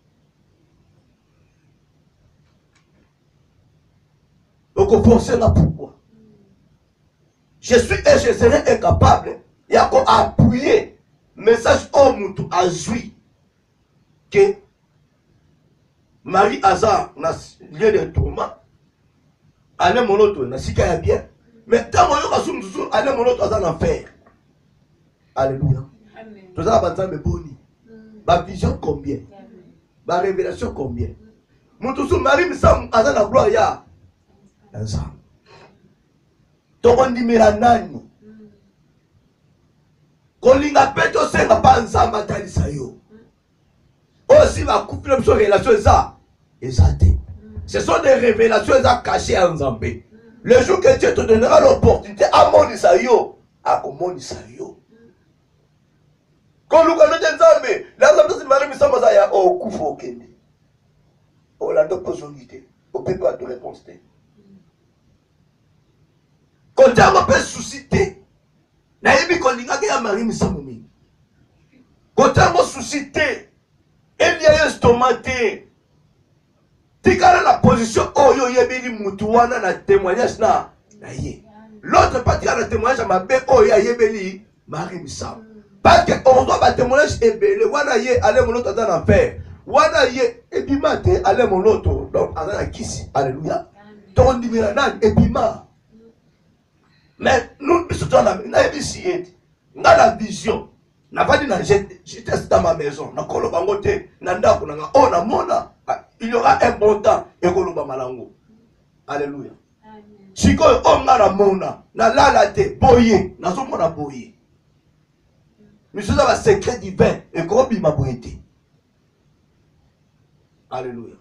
On forcer là pourquoi? Je suis et je serai incapable. Il y a qu'à appuyer le message au Moutou à Zui que Marie Hazard n'a lieu de tourment. Allez mon autre, n'a si qu'il bien. Mais tant que vous avez dit, allez mon autre, en enfer. Alléluia. Tout ça, va me boni. Ma vision combien? Ma révélation combien? Moutou Marie me semble à la gloire, il y a un sang. Donc on dit, mais la nani. Kolinga peto senga panza matalisa yo. Aussi va couper nos relations ça. Exacté. Ce sont des révélations cachées en Zambé. Le jour que Dieu te donnera l'opportunité à monisa yo, à monisa yo. Quand nous connaissons Zambé, la Zambé c'est Marie Missa Mazaya au Koufo Kende. Au lando posonité, au peuple à de réponse. Quand Dieu m'a suscité. Na yebi kolinga ke ya Marie Missamou mingi. Kota mo suscité. Il y a estomaté. Tikala la position oyo yebi ni mutu wana na témoignage na na ye. L'autre partie na témoignage ma be oyo yebeli Marie Missamou. Parce que on doit ba témoignage ebele wana ye aller mon autre dans enfer. Wana ye ebimate aller mon autre donc azana kisi. Alléluia. ton dimina et bima. Mais nous, surtout on a la vision. Na pas dit na j'étais dans ma maison. Na kolo bangote, na ndako na oh na mona. Il y aura un bon temps et kolo ba malango. Alléluia. Si ko on na mona, na la la te boye, na so mona boye. Monsieur ça va secret divin et ko bi ma boyete. Alléluia.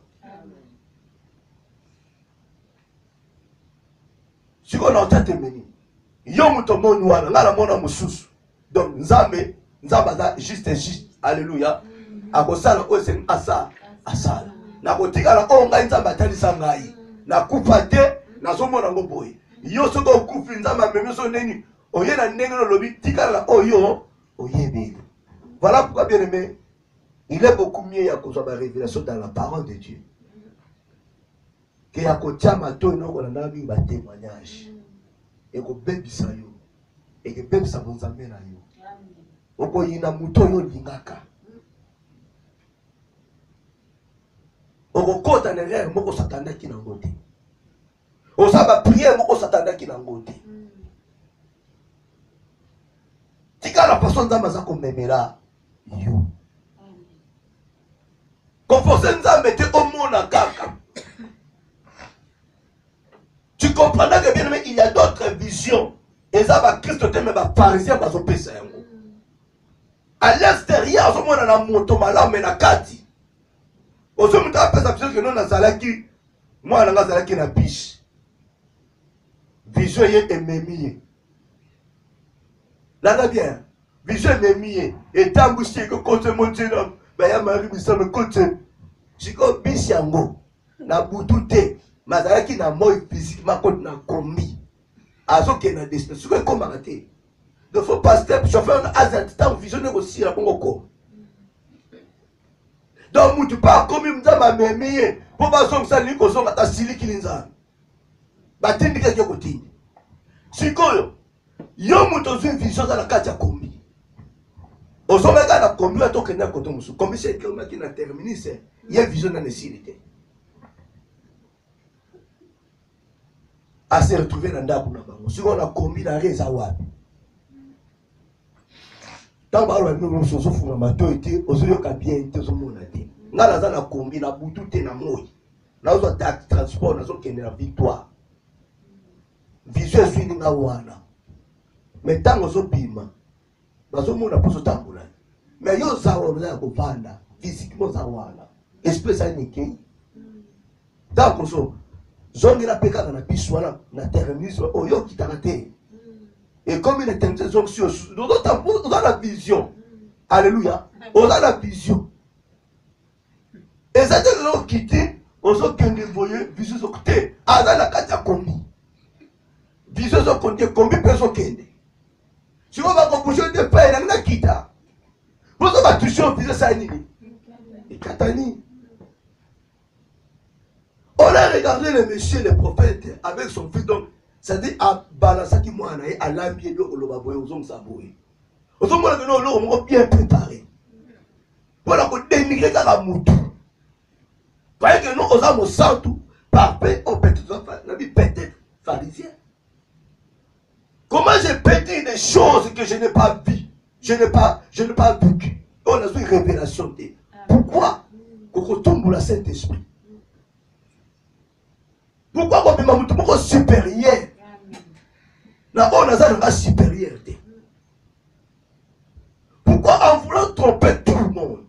Si on entend te meni. Yo muto monu wana, ngala mona mususu. Donc nzambe nzamba juste juste. Alléluia. Akosala ose asa asala. Na kotikala o ngai nzamba talisa ngai. Na kufa te na somona ngo boye. Yo soko kufi nzamba meme so neni. Oye na ndenge no lobi tikala oyo oyebe. Voilà pourquoi bien aimé, il est beaucoup mieux à cause de la révélation dans la parole de Dieu. Que ya kotia mato no ko na bi ba témoignage. Et que bebisa yo. Et que bebisa bonzambe na yo. Oko yina muto yo lingaka. Oko kota na rere moko satanda ki na ngote. Osaba prière moko satanda ki na ngote. Tika la personne nzamba za ko memela yo. Konforse nzambe te omona kaka. Tu comprendras que bien aimé, il y a d'autres visions. Et ça va Christ te met va pharisien va son péché. À l'extérieur, on a la moto malade mais na kati. Au sommet de la perception que nous na salaki, moi na salaki na biche. Vision est émémié. Là là bien. Vision émémié. Et t'embouché que quand tu montes là, ben ya mari bisa me côté. Chiko biche yango. Na butute. Mazalaki na moi physiquement contre na combi. Azo ke na destination. Siko comme arrêter. Il faut pas step chauffeur na azat temps visionner aussi la bongo. Donc mutu pas comme mzama memeye. Pour pas son ça liko son ata sili kilinza. Batindi ke ko tindi. Sikoyo. Yo mutu zo vision za la kati ya combi. Ozomeka na combi atoke na koto musu. Combi c'est que qui na terminé c'est. Il y a vision na nécessité. À se retrouver dans ndako na bango. Si on a combi na reza wapi. Tant que nous sommes sur le bateau, nous avons bien été sur le bateau. Nous avons combi na butu te na moi. Nous avons transport, nous avons la victoire. Vision est une wana. Mais tant que nous avons bima, nous avons la pose tamboula. Mais yo zawa nous avons vanda physiquement zawana. Espèce aniké. Tant que nous zongi la peka na biswana na terminisme oyo kitakate. Et comme il est intention sur nous avons la vision. Alléluia. On a la vision. Et ça c'est l'eau qui dit on s'en kende voyer vision sur côté. Ah dans la carte à combi. Vision sur côté combi personne kende. Si on va composer de paix dans la kita. Vous avez touché au vision ça nini. Et katani. On a regardé le monsieur, le prophète, avec son fils. Donc, c'est-à-dire, à Balasaki Moana, à l'ambier de Olobaboye, aux hommes Saboye. Aux hommes que nous avons bien préparé. Voilà qu'on dénigre dans la moutou. Voyez que nous, aux hommes, au centre, par paix, on peut être pharisien. Comment je peux dire des choses que je n'ai pas vues, je n'ai pas, je n'ai pas vécues. On a une révélation. Pourquoi? Qu'on retombe la Saint-Esprit. Pourquoi on peut me supérieur? Là, on a une supériorité. Pourquoi en voulant tromper tout le monde?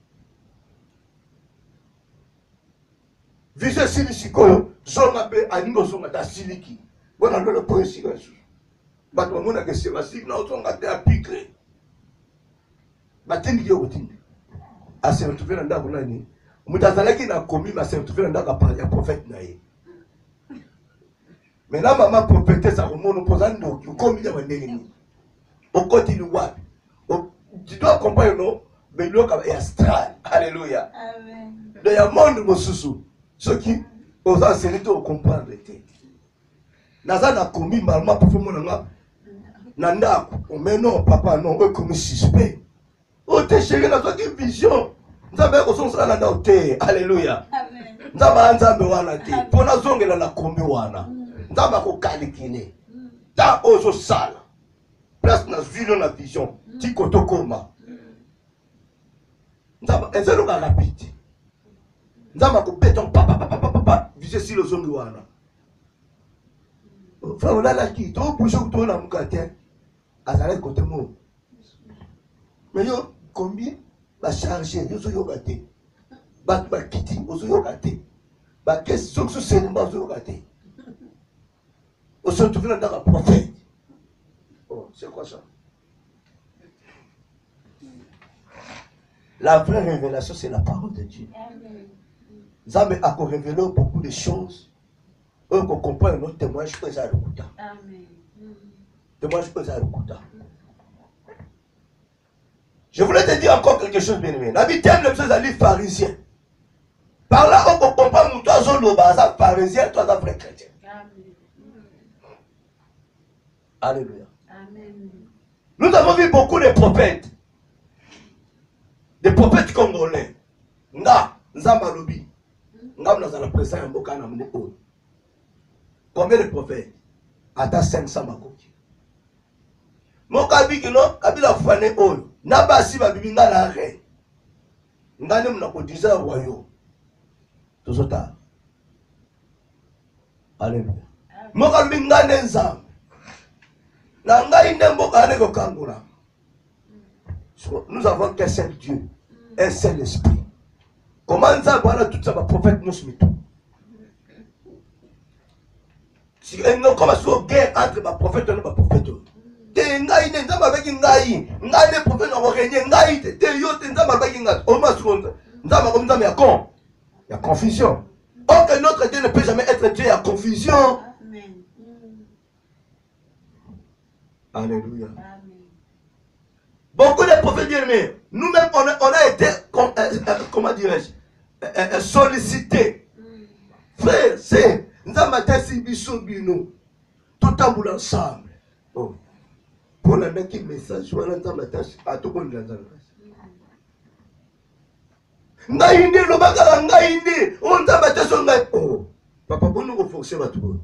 Visez Silisiko, Zongabe, Animo Zongata Siliki. Voilà le point si un jour. Mais tout le monde a que c'est la cible, nous sommes à piquer. Batini Yotini. À se retrouver dans Dagoulani. Moutazalaki n'a commis, mais se retrouver dans Dagoulani, un prophète naïe. Mais là, maman prophète, ça remonte au posant d'eau, comme il y a un ennemi. On continue. Tu dois comprendre, non? Mais l'eau est astral. Alléluia. Amen. Il y a un monde, mon sous ceux qui osent enseigner, ils comprendre. Naza n'a commis malma pour faire mon Nanda, mais non, papa, non, eux comme suspect. Oh, t'es chéri, dans une vision. Nous avons reçu ça dans la terre. Alléluia. Amen. nzamba nzambe wana te pona zongela na kombi wana nzamba ko kalikine ta ozo sala place na vilo na vision tiko tokoma nzamba ezelo ka rapide nzamba ko beton papa papa papa vise si le zongi wana frère là qui to bouger to na mukate azale côté mo mais yo combien ba charger yo zo yo gâté ba ba kiti yo zo yo gâté ba question sur ce moment zo yo gâté on se trouve dans un prophète. Oh, c'est quoi ça? La vraie révélation, c'est la parole de Dieu. Zambé a révélé beaucoup de choses. Eux qu'on comprend notre témoignage que ça a le coup. Témoignage que ça a le coup. Je voulais te dire encore quelque chose, bien aimé. La vie t'aime les choses à livre pharisien. Par là, on comprend nous, toi, Zolo, ça pharisien, toi, un vrai chrétien. Alléluia. Amen. Nous avons vu beaucoup de prophètes. Des prophètes congolais. Nga, Nzamba Lobi. Nga, nous avons présent un boka na mne o. Combien de prophètes? Ata cinq cents makoti. Mon kabiki no, kabila fane o. Nabasi ba bibi nga la re. Nga ne mna ko disa royo. Tozota. Alléluia. Mon kabiki nga ne Nzamba. Nous avons qu'un seul Dieu, un seul esprit. Comment ça voilà tout ça va prophète nous met tout. Si nous commençons à guerre entre ma prophète et ma prophète. Te ngai ne nzamba avec ngai, ngai ne prophète na wakenye ngai te te yo te nzamba avec ngai. O masonza. Nzamba comme nzamba ya con. Il y a confusion. Or que notre Dieu ne peut jamais être Dieu à confusion. Alléluia. Amen. Beaucoup de prophètes bien-aimés, nous-mêmes, on a, on a été, com, euh, euh, comment dirais-je, euh, euh, sollicités. Mm. Frère, c'est, nous avons été bisous, tout en bout ensemble. Oh. Pour la mec qui message, je vais l'entendre à tout le monde. Ngaïne, le bagala, ngaïne, on t'a battu sur ngaïne. Oh, papa, bon, nous renforcer votre monde.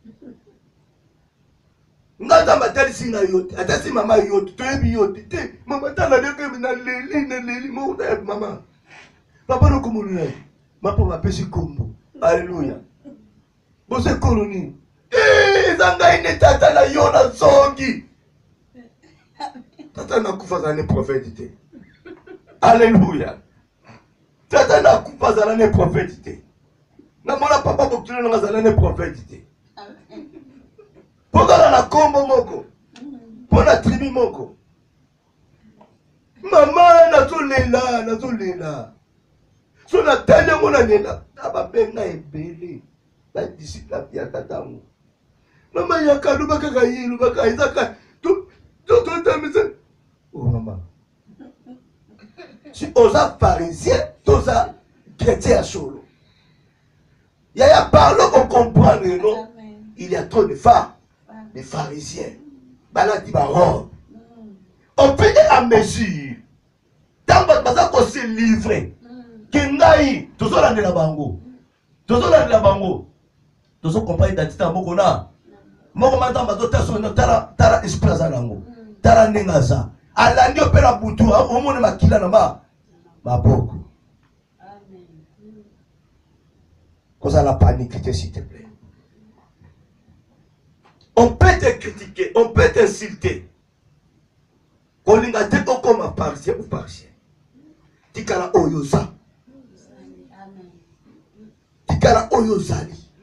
Nada matali singa yote atasi mama yote toyebi yote te mama tala deke na leli na leli mo na mama papa no komuna mapo mapesi kombo alléluia bose koloni eh zanga ine tata na yo na zongi tata na kufa za ne prophète te alléluia tata na kufa za ne prophète te na mona papa bokutuna na za ne prophète te Pourquoi la combo moko? Pour la tribu moko. Maman, na tout lela, na tout lela. So na tanya mona lela. Aba benga ebele. Ba disciple ya tatamu. Maman ya kaluba kaka yilu baka izaka. Tout tout tout tamise. Oh maman. Si osa pharisien, tosa chrétien à solo. Ya ya parle on comprendre non. Il y a trop de femmes. Les pharisiens, baladi baron. On peut à mesure. Tant que se livrer. Kengai, tous on a de la bango. Tous on a de la bango. Tous on comprend d'identité à Mokona. Mokomata mazota son tara tara esplaza nango. Tara nengaza. Alandi opera butu au mone makila na ma. Maboko. Amen. Cause la panique, s'il te plaît. On peut te critiquer, on peut t'insulter. Quand on a dit comme parisien ou parisien. Tikala oyoza. Tikala oyozali.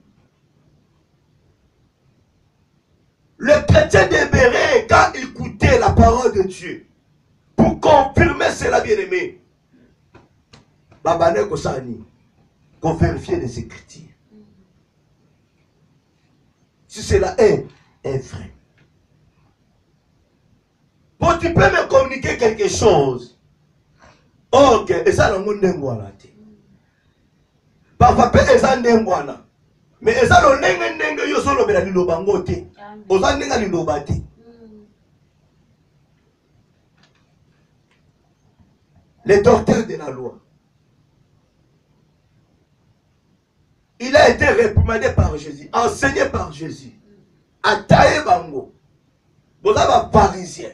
Le chrétien de Béret, quand il écoutait la parole de Dieu, pour confirmer cela, bien-aimé, Babane Kosani, qu'on vérifie les Écritures. Si cela est, est vrai. Bon, tu peux me communiquer quelque chose. Ok, et ça, le monde n'est pas là. Parfois, et ça n'est pas là. Mais et ça, le n'est pas là. Yo solo bela lilo bangote. Oza n'est pas lilo bate. Les docteurs de la loi. a été réprimandé par Jésus, enseigné par Jésus. Ataye bango. Vous avez un pharisien.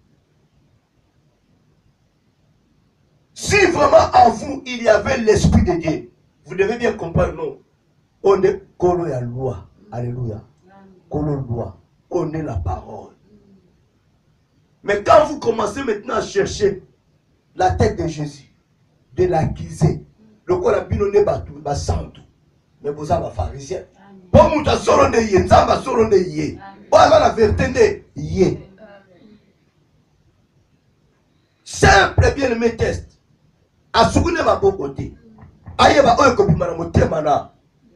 Si vraiment en vous, il y avait l'Esprit de Dieu, vous devez bien comprendre, non. On est colo la loi. Alléluia. Colo loi. On est la parole. Mais quand vous commencez maintenant à chercher la tête de Jésus, de l'accuser, le corps a bino ne batu, ba santu. Mais vous avez un pharisien. Pour nous, ta solo ne yé, nzamba solo ne yé. Pour la vérité ne yé. Simple bien-aimé test. A soukune ma beau côté. Aïe ba oye kopi manamote mana.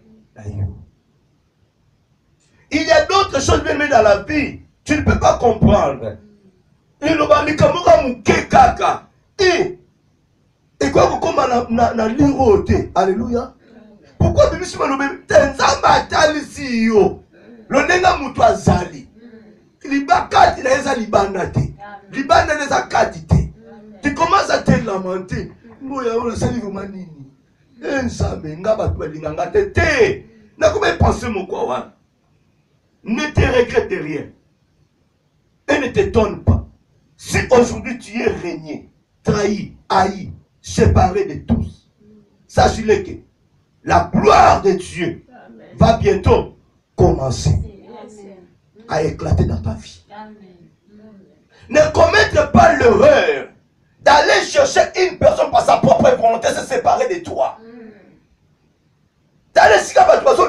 Il y a d'autres choses bien-aimées dans la vie. Tu ne peux pas comprendre. Il ne va pas dire mouke kaka. Et et quoi vous comme na na lirote. Alléluia. Pourquoi tu dis que tu tenza matali yo. Le nenga mutu azali. Libakati na eza libanda te. Libanda na eza katite. Tu commences à te lamenter. Moya on sali vraiment nini. Ensambe ngaba tu balinganga te te. Na comment penser mon quoi. Ne te regrette rien. Et ne t'étonne pas. Si aujourd'hui tu es régné, trahi, haï, séparé de tous, sache-le que la gloire de Dieu Amen. Va bientôt commencer Amen. À éclater dans ta vie. Amen. Ne commettre pas l'erreur d'aller chercher une personne par sa propre volonté se séparer de toi. D'aller si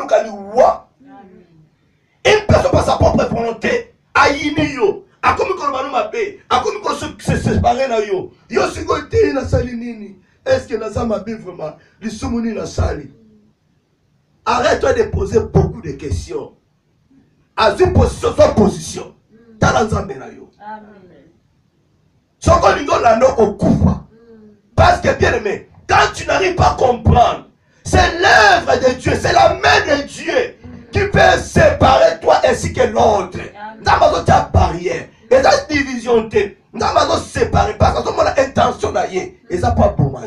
une personne par sa propre volonté a yo. A comme qu'on va nous m'appeler, a comme qu'on se séparer na yo. Yo si côté na sali nini. Est-ce que na ça m'appelle vraiment? Les soumoni na sali. Arrête-toi de poser beaucoup de questions. À une position, soit position. T'as l'ensemble na yo. Amen. Soko lingo lando okufa. Parce que bien aimé, quand tu n'arrives pas à comprendre, c'est l'œuvre de Dieu, c'est la main de Dieu qui peut séparer toi ainsi que l'autre. N'a pas de barrière. Et la division, n'a pas de séparer parce que mon intention d'ailleurs, et ça pas pour moi.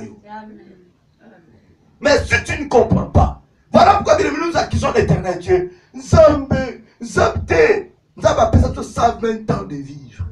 Mais si tu ne comprends pas, voilà pourquoi nous accusons l'éternel Dieu. Zambe, Zabte, nous avons besoin de cent vingt ans de vivre.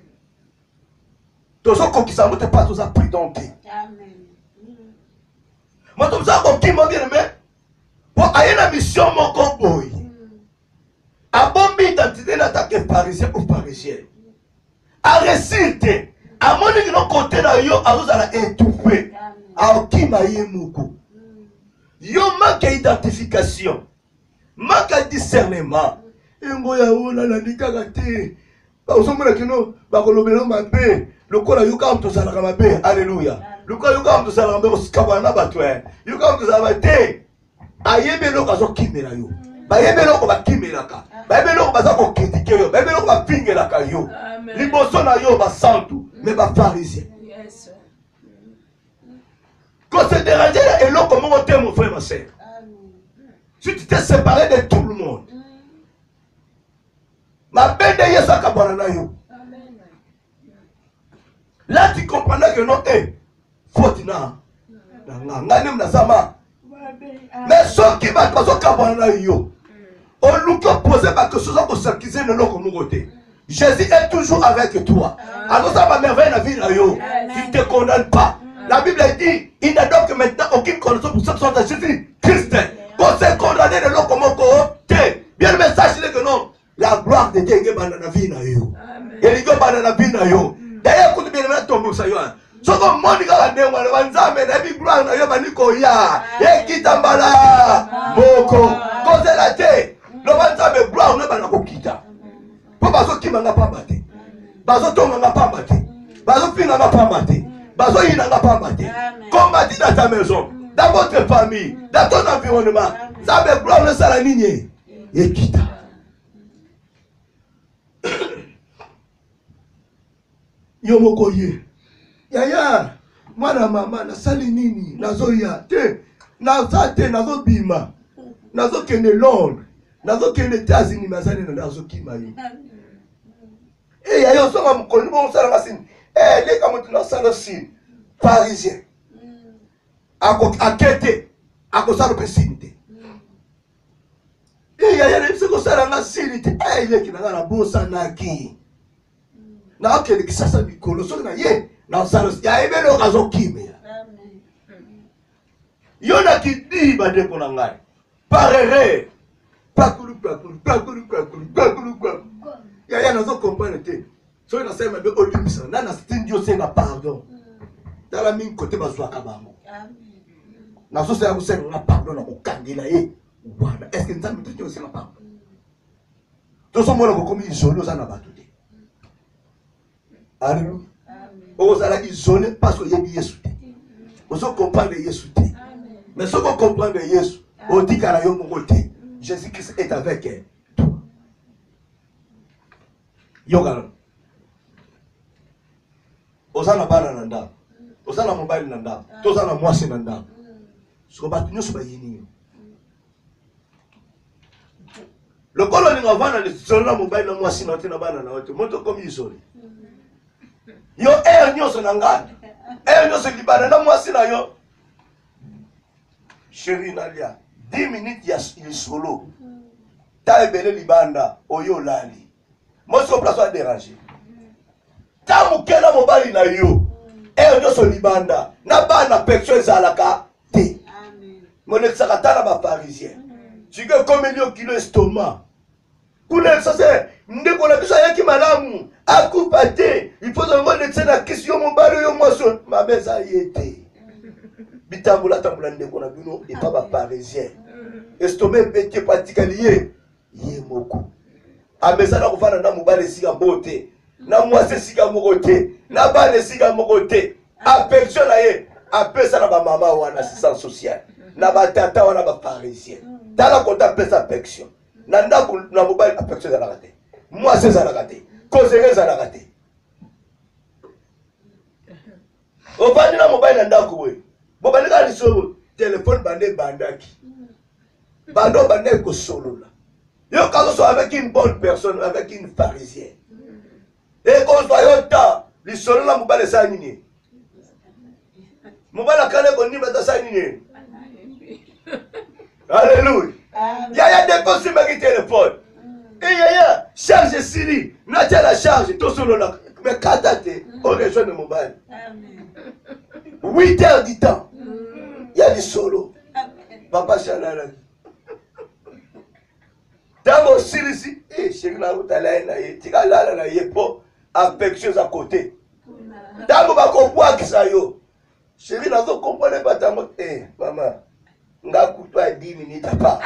Tous ceux qui ne sont pas tous appris donc. Amen. Moi, tout ça, qui m'a bien aimé, pour aller la mission, mon comboy. A bon identité d'attaquer parisien ou parisien. A réciter. A mon qui non côté na yo, a vous allez étouffer. A qui m'a yé moukou. Yo manque d'identification. Manque de discernement. Ngo ya ona na ndikagate. Ba usomona kino ba kolobelo mabe. Lokola yuka mto salaka mabe. Alléluia. Lokola yuka mto salaka mabe sikabana batwe. Yuka mto salaka te. Ayebe lo kazo kimela yo. Bayebelo ko bakimelaka. Bayebelo ko baza ko critiquer yo. Bayebelo ko bapingelaka yo. Liboso na yo ba santu, mais ba pharisien. Yes. Quand c'est dérangé et l'eau comment on t'aime mon frère ma sœur. Si tu t'es séparé de tout le monde. Ma bende yesa kabana na yo. Là tu comprends que non eh faute na. Na ngane mnasama. Mais ceux qui va pas au kabana na yo. On nous pose pas que ce soit pour s'accuser de l'autre côté. Jésus est toujours avec toi. Alors ça va merveille la vie là yo. Il ne te condamne pas. La Bible dit, il n'a donc maintenant aucune connaissance pour ceux qui sont à Jésus Christ. Quand c'est condamné de l'autre côté, bien le message c'est que non, la gloire de Dieu est dans la vie là yo. Et il est dans la vie là yo. D'ailleurs, quand tu bien le tomber ça yo. So comme mon gars ne wa wanzame na bi gloire na yo baniko ya. Et qui tambala. Boko. Quand c'est la terre. Le wanzame gloire ne ba na ko kita. Po bazo kimanga pamba te. Bazo tonga pamba te. Bazo pinga pamba te. Bazo yina pamba te. Combattre dans ta maison, dans votre famille, dans ton environnement. Ça be gloire ne sala nini. Et kita. Yo moko ye. Yaya, mwana mama na sali nini, nazo ya te, nazo te, nazo bima, nazo kene Londres, nazo kene États-Unis, mazane na nazo kima yi. Eh yaya osoma mukoni mo sala masini. Eh leka mutu na sala si parisien. Ako akete, ako sala pesinte. kosala nga sili te eleki na nga na bosanaki nakokende kisasa mikolo soki na ye nasala yayebeli oyo azokimela yo nakidi bandeko na ngai parere pakulu pakulu pakulu pakulu pakulu pakulu yaya nazokomprendre te soki nasali mabe olimisa na nasitindi osenga pardon tala mingi kote bazwaka bango nazosala kosenga nga pardon na kokangela ye wana eske nzambe toti osenga pardon tosomona kokomi isole oza na bato te alleluya okozala isole parce que oyebi yesu te ozokomprendre yesu te mais soki okomprendre yesu otikala yo moko te jésus christ est avec toi yokala oza na bana na ndako oza na mobali na ndako toza na mwasi na ndako soko bato nyonso bayini yo lokolo olinga ovanda lisolo na mobali na mwasi na yo te na bana na yo te moto okomi isole yo ere nyonso na ngai ere nyonso libana na mwasi na yo chéri nalia dix minutes ya lisolo ta ebele libanda oyo olali mosi oplace adéranger ta moke na mobali na yo ere nyonso libanda na bana pection ezalaka te monekisaka ta na baparisien sike ekomeli yo kilo estoma kuna esase ndeko na biso ayaki malamu akufa te ifozango nekise na kisi yo mobali oyo mwasi mabe eza ye te bitambola tambola ndeko na bino epa baparisien estoma ebeti epatikali ye ye moko amesana kofanda na mobali esika moko te na mwasi esika moko te na bana esika moko te affection na ye apesa na bamama wana assistance sociale na batata wana baparisien tala kota apesa affection na ndako na mobali affection ezalaka te mwasi ezalaka te kozere ezalaka te ovandi na mobali na ndako we bobalika lisolo telefone bande ebandaki bando bande ekosolola yo kazoso avec une bonne personne avec une pharisienne ekozwa yo ta lisolo na mobali esala nini mobali akala ekonimba tasala nini alléluia yaya dekosimaki telefone eyaya charge esili natia la charge tosolola me kata te orejoine mobali huit heures du temps ya lisolo papa chalalaki ntango osilisi sheri nakotala ye na ye tika lala na ye mpo affection eza kote ntango bakobwakisa yo sheri nazokomprene batango mama nga kutu ya dix minutes apa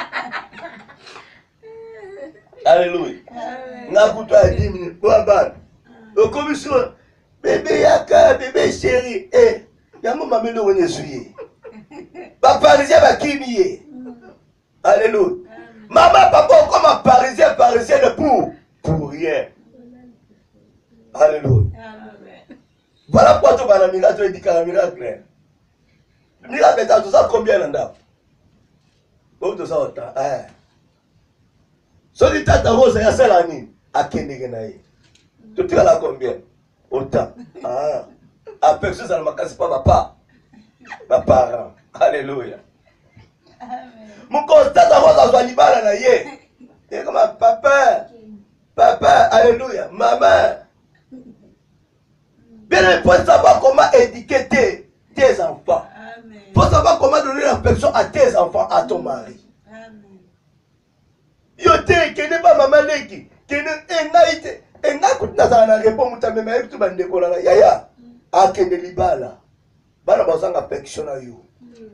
alleluya nga kutu ya dix minutes po abana okomi so bebe yaka bebe sheri yango mameli oyo nyonso ye baparisien bakimi ye alleluya mama papa okoma parisien parisienne pour pour rien alleluya voilà pourquoi to bana miracle edikala miracle miracle eta toza combien na ndako oyo toza ota eh soki tata rose yasala nini akendeke na ye totikala combien autant ah affection ezala makasi mpa bapa baparent alleluya mokonzi tata rose azwa libala na ye ekoma papa papa alleluya mama bien il faut savoir comment éduquer tes, tes enfants. Il faut savoir comment donner l'affection à tes enfants, à ton mari. Yo te kene ba mama leki kene engaite engaku nazana na repo mutamema yetu bandeko la yaya akende libala bana bazanga affection na yo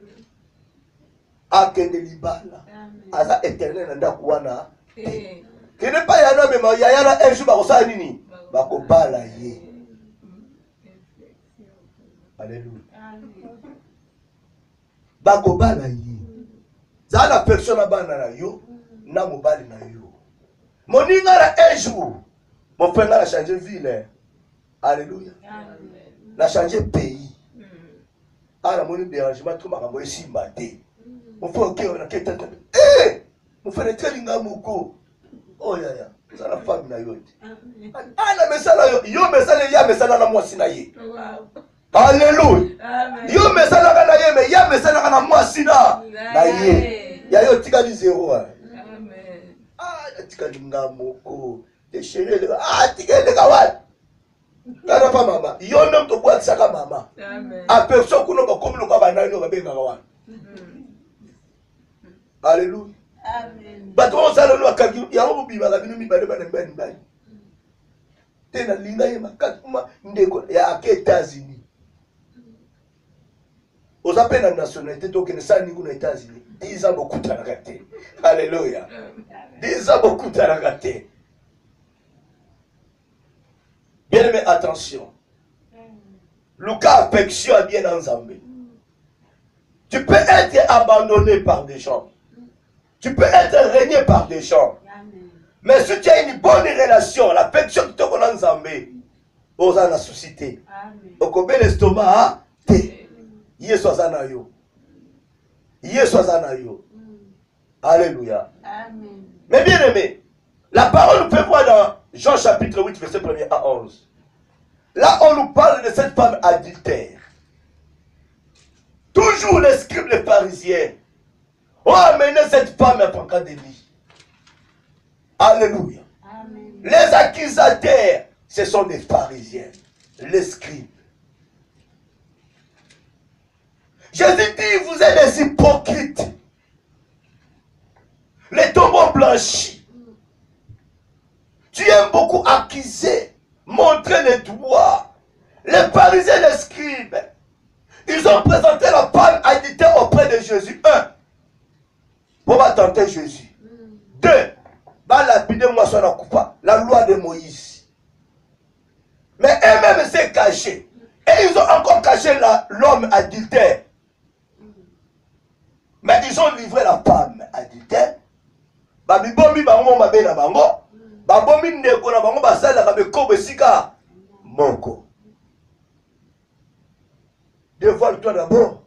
akende libala aza éternel na ndako wana kene pa yana mema yaya na un jour ba kosala nini bakobala ye. Alléluia. Bakobala ye zana affection na bana na yo na mobali na yo moninga na un jour mon frère a changé ville. Alléluia. Na changé pays. Ala moni dérangement tout makambo esimba te. Mon frère OK on a keta. Eh! Mon frère telinga moko. Oh ya ya. Ça la femme na yo. Ana mesala yo, yo mesala ya mesala na mwasi na ye. Alléluia. Yo mesala kana ye me ya mesala na mwasi na na ye. Ya yo tika di zéro. tikalinga moko. Déchirer le ah tika le kawan. Kana pas maman. Yo même to kwa saka mama. Amen. A personne kuno ba comme le kwa banani no ba benga kawan. Alléluia. Amen. Bato on sala no akagi ya mo biba la binu mi ba de ba de ba de. Tena linga yema katuma ndeko ya États-Unis. Aux appels à la nationalité, donc ne savent ni aux États-Unis. dix ans beaucoup de raté. Alléluia. dix ans beaucoup de raté. Bien aimé, attention. Le cas affection est bien ensemble. Tu peux être abandonné par des gens. Tu peux être régné par des gens. Mais si tu as une bonne relation, l'affection que tu as ensemble, aux en la société. Au combien l'estomac, Yesu azanayo. Yesu azanayo. Alléluia. Amen. Mais bien aimé, la parole nous fait voir dans Jean chapitre huit, verset un à onze. Là, on nous parle de cette femme adultère. Toujours les scribes, les pharisiens ont amené cette femme à pancarte de lit. Alléluia. Amen. Les accusateurs, ce sont des pharisiens, les scribes. Jésus dit, vous êtes des hypocrites. Les tombeaux blanchis. Tu aimes beaucoup accuser, montrer les doigts. Les pharisiens, les scribes, ils ont présenté la femme adultère auprès de Jésus. Un, pour va tenter Jésus. Deux, va lapider moi sur la coupe, la loi de Moïse. Mais eux-mêmes s'est caché. Et ils ont encore caché l'homme adultère. Mais ils ont livré la femme adultère. Babi bombi bango mabe na bango. Babombi ndeko na bango basala ka beko besika moko. Dévoile-toi d'abord.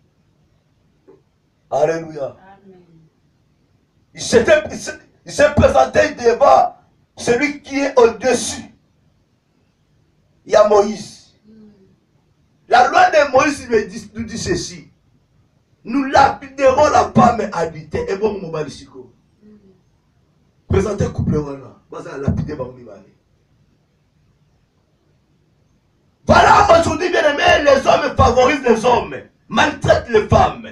Alléluia. Il s'est présenté devant celui qui est au-dessus. Il y a Moïse. La loi de Moïse nous dit ceci. Nous lapiderons la femme adultère. Et bon, mon balisiko. Présentez le couple. Voilà, lapider Voilà, aujourd'hui, bien aimé, les hommes favorisent les hommes, maltraitent les femmes.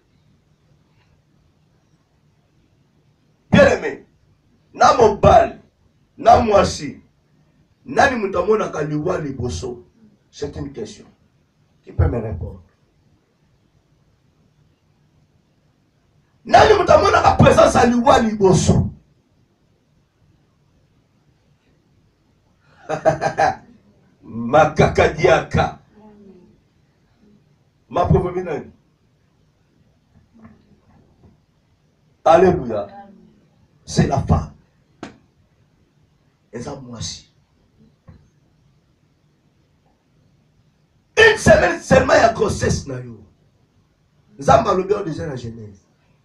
Bien aimé, na mobile, na mwasi, nani mutamona kaliwa liboso. C'est une question. Qui peut me répondre? Nani mutamona ka présence à liwa liboso. Makakadiaka. Ma pauvre binani. Alléluia. C'est la femme. Et ça, moi aussi. Une semaine seulement, il y a grossesse. Zamba le bien déjà la Genèse.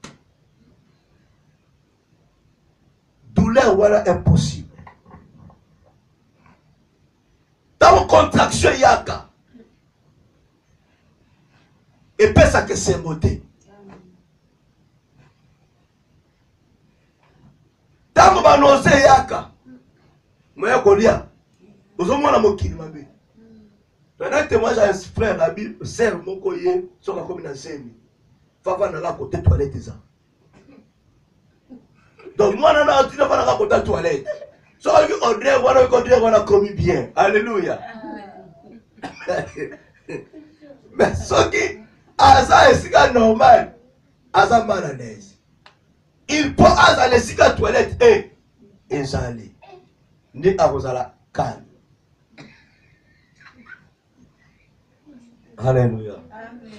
Douleur, voilà impossible. Dans contraction, yaka. Et puis ça que c'est moté. Tango banose yaka. Moya kolia. Ozomona mokili mabe. Pendant que moi j'ai un frère la Bible, sœur moko ye, soka comme na semi. Fafa na la côté toilette ça. Donc moi na na tu na pas na côté toilette. Soka ki André voilà ko André voilà commis bien. Alléluia. Mais soki asa esika normal, asa mal à l'aise. Il peut asa l'esika toilette et ezali. Ndi akozala calme. Alléluia. Amen.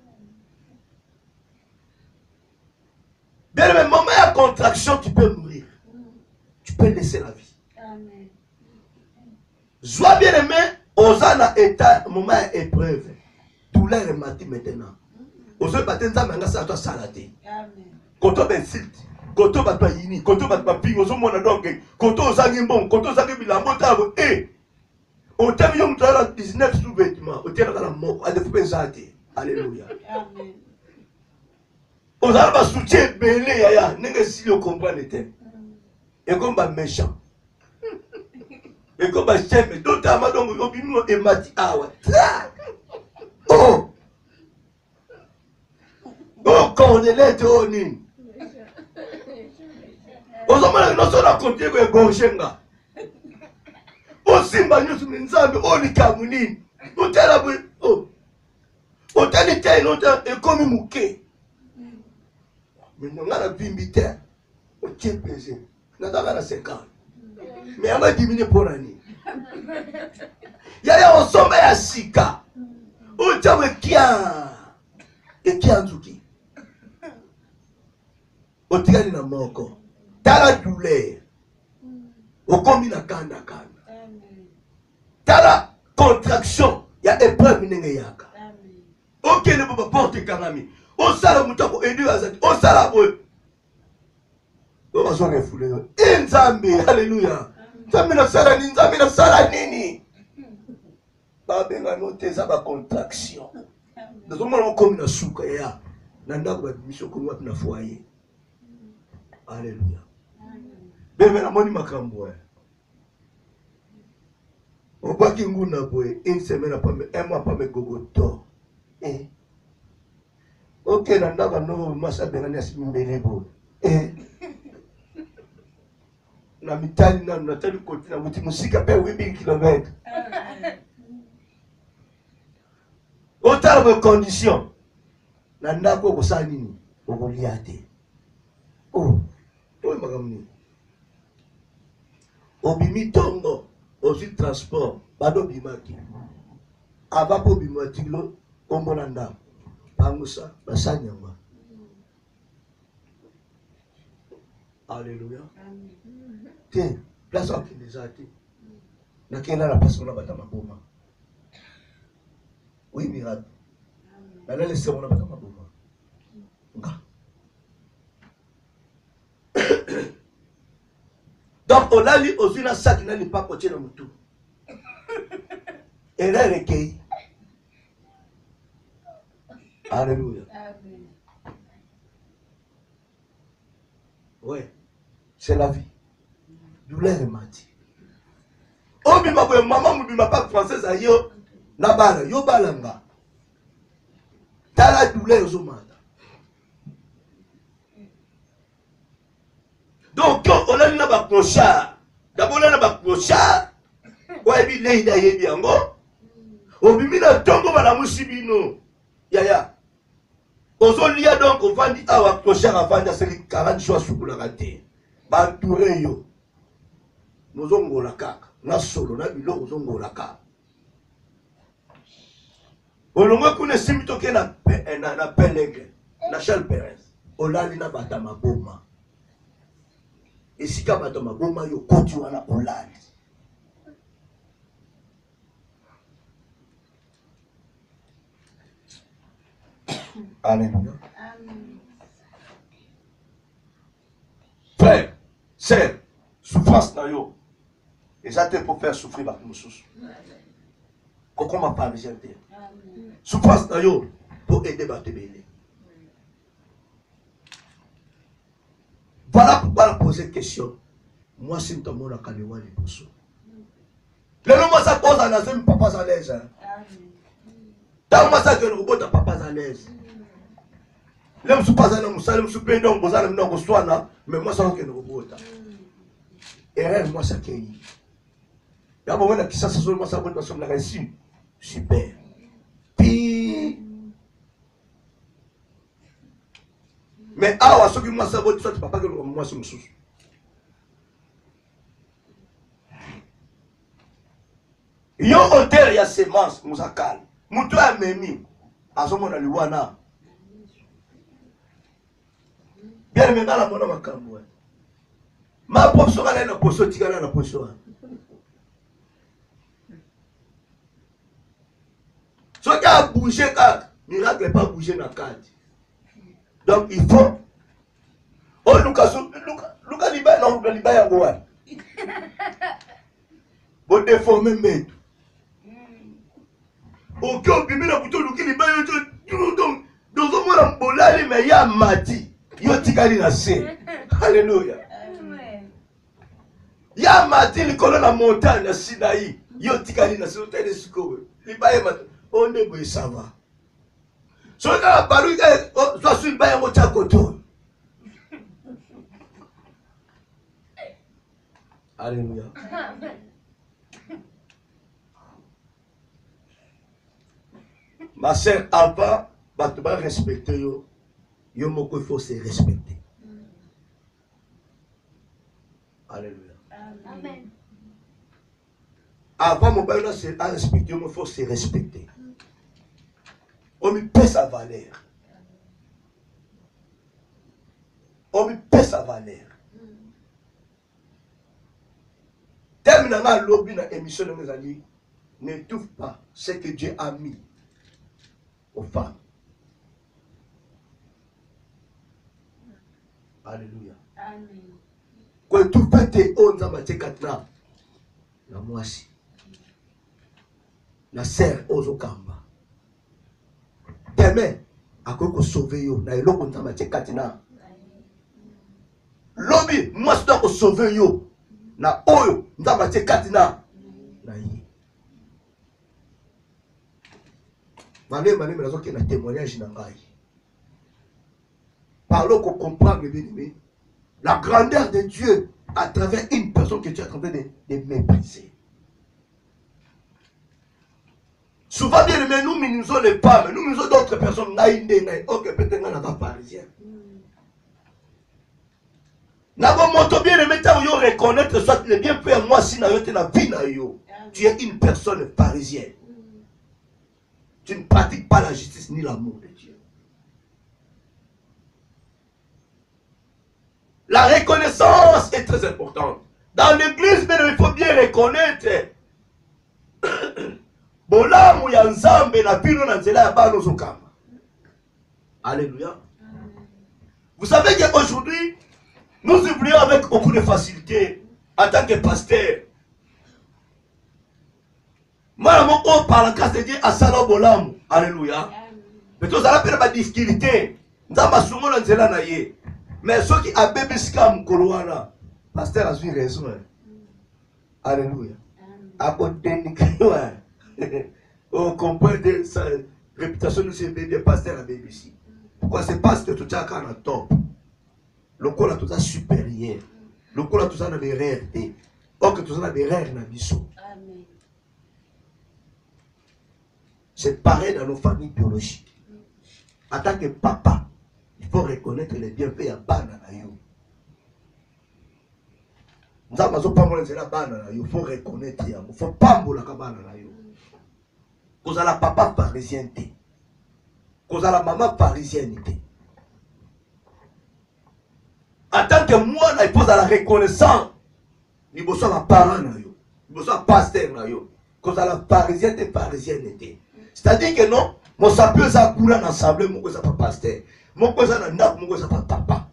Bien aimé, moment il y a contraction, tu peux mourir. Tu peux laisser la vie. Amen. Sois bien aimé, osana état, moment épreuve. Douleur est matin maintenant. Osana batten ça manga ça toi salaté. Amen. Quand on insulte, quand on bat yini, quand on bat papi, osana mona donc, quand on zangi bon, quand on zangi bilambo tabo, eh. On t'a vu dans dix-neuf sous-vêtements, on t'a dans la mort, on a fait penser. Alléluia. Amen. On a pas soutien belé yaya, n'est-ce si le comprendre était. Et comme un méchant. Et comme un chef, mais d'autres amadons, ils ont vu nous et m'a dit, ah ouais. Oh! Oh, quand on est là, on est. On s'en va, nous sommes à côté de Gauchenga. On s'y va, nous sommes en Zambie, on est Cameroun. On est là, oh. On est là, on est là, et comme un mouquet. Mais nous avons vu un bité. On tient pesé. Nous avons cinquante. Mais on va diminuer pour l'année. Il y a un sommet à Sika. On tient un kia. Et qui a un zouki. On tient un moko. T'as la douleur. On combine à kanda kanda. T'as la contraction. Il y a épreuve n'engayaka. Ok, ne peut pas porter kanami. On s'arrête pour aider à cette. On s'arrête pour. On va se refouler. Inzambi, alléluia. Nzambi na sala nini, Nzambi na sala nini. Babenga note za ba contraction. Nous sommes comme na suka ya. Nanda kwa mission comme wapi na foyer. Alléluia. Bébé na moni makambo. On va qui nguna boy une semaine après un mois après gogoto. Eh. Ok, nanda kwa no masa benga asimbele bo. Eh. Na mitani na natali koti na muti musika pe huit mille kilomètres. Autant de conditions. Nanda ko kosala nini? Okolia te. Oh, oh makamni. Obimi tongo, aussi transport, bado bimaki. Ava po bimaki lo kombonanda. Pangusa basanyama. Alléluia. Tiens, place en qui les a été. Na kena la place on a batama boma. Oui, miracle. Na la laisse on a batama boma. Nga. Donc on a lu aussi na sac na li pas côté na mutu. Et là recueilli. Alléluia. Amen. Ouais. C'est la vie. Douleur et mati. Oh, mais ma maman ne m'a pas française à yo. Na bala, yo balanga. T'as la douleur aux hommes. Donc, quand on a une clochard, d'abord on a une clochard. Ouais, bien, il y a des gens. On a mis un tongo à la moussibino. Yaya. Aujourd'hui, donc, on va dire, ah, on clochard avant de faire quarante jours sur la raté. Bantouré yo. Nous avons la caca. Na solo, na bilo, nous avons la caca. On a connu ce mito qui na na pellegre, na Charles Perez. On a dit na batama boma. Et si ka batama boma yo kotu wana olali. Alléluia. Amen. Frère, c'est souffrance na yo. Et ça te pour faire souffrir par nous sous. Comment m'a pas besoin de souffrance na yo pour aider ba te béné. Voilà pourquoi je pose une question. Moi, si tu as kaliwa les bosso. Le nom moi ça cause à la zone papa à l'aise. Dans moi ça que le robot ta papa à l'aise. L'homme sous pas à l'homme, ça l'homme sous plein d'hommes, vous allez me donner au là, mais moi ça que le robot. Et moi ça qui est. Il y a un moment qui ça se moi ça bonne sur la réussite. Super. Puis mais ah, ce qui moi ça bonne, soit papa que moi c'est sous. Yo hôtel ya semence musakal. Mutu amemi. Asomo na liwana. Bien me ngala mona makambo. Ma poso kala na poso tikala na poso. So qui a bougé quand miracle n'est pas bougé dans cadre. Donc il faut oh Lucas Lucas Lucas liba non Lucas liba ya ngoa. Bon déformer metu. Ok, on peut mettre plutôt le qui liba yo donc dans un monde bolali mais ya mati. Yo tikali na se. Alléluia. Amen. Ya mati likolo na montagne ya Sinaï. Yo tikali na sote de sikowe. Libaye mat. On ne boy ça va. So ka balu ka so su libaye ngo cha koto. Alléluia. Ma sœur Alpha, bah tu vas respecter yo. Yo moko il faut se respecter. Alléluia. Amen. Avant mon père c'est à respecter, il faut se respecter. On me paie sa valeur. On me paie sa valeur. Terminant la lobby dans l'émission de mes amis, n'étouffe pas ce que Dieu a mis aux femmes. Alléluia. Amen. Quand tu fais tes onze ans, tu as la moitié. La serre aux okamba. Demain, à quoi que sauver yo, na ilo konta ma tekatina. Lobby, moi je dois sauver yo. Na oyo, ndaba tekatina. Na yi. Malé malé mais raison que na témoignage na ngai. Parlons qu'on comprend bien aimé. La grandeur de Dieu à travers une personne que tu es en train de, de mépriser. Souvent bien aimé, nous minimisons les femmes, nous minimisons d'autres personnes. Ok, peut-être qu'on n'a pas parisien. N'a pas monté bien aimé, tu as reconnaître soit le bienfait à moi si tu la vie. Tu es une personne parisienne. Tu ne pratiques pas la justice ni l'amour de Dieu. La reconnaissance est très importante. Dans l'église, il faut bien reconnaître. Bolamu ya nzambe na bino na nzela ya bano zokama. Alléluia. Vous savez qu'aujourd'hui, nous oublions avec beaucoup de facilité en tant que pasteur. Moi, mon par la grâce de Dieu, à Salo Bolamu. Alléluia. Mais tous allons faire ma difficulté. Nzamba sumo na nzela na ye. Mais ceux qui ont bébé scam koloana, pasteur a eu raison. Alléluia. À côté de on comprend de sa réputation de ces bébés pasteurs à B B C. Pourquoi c'est parce que tout ça quand on top. Le corps a tout ça supérieur. Le corps a tout ça dans les réalités. Or que tout ça dans les rêves dans l'issue. C'est pareil dans nos familles biologiques. En tant que papa, il faut reconnaître les bienfaits à Bana. Nous avons pas mal de Bana. Il faut reconnaître. Il ne faut pas mourir la Bana. Cause à la papa parisienne. Cause à la maman parisienne. En tant que moi, il faut à la reconnaissance. Il faut à la parent. Il faut à la pasteur. Cause à la parisienne et parisienne. C'est-à-dire que non, mon sapeur ça coule en assemblée, mon ça pas pasteur. Mon ça n'a pas, mon ça pas papa.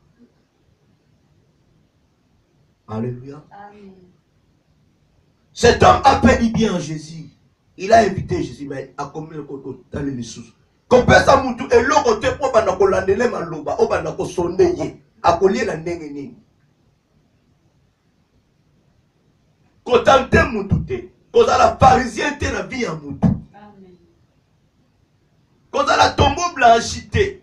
Alléluia. Amen. Cet homme appelle bien Jésus. Il a invité Jésus, mais a commis le côté dans les sous. Comme ça, moutou et l'autre côté pour bana ko landele maloba, o bana ko sondeye, a collier la ndenge nini. Kotante moutou te, cause à la parisienne te la vie en moutou. Amen. Cause à la tombeau blanchité.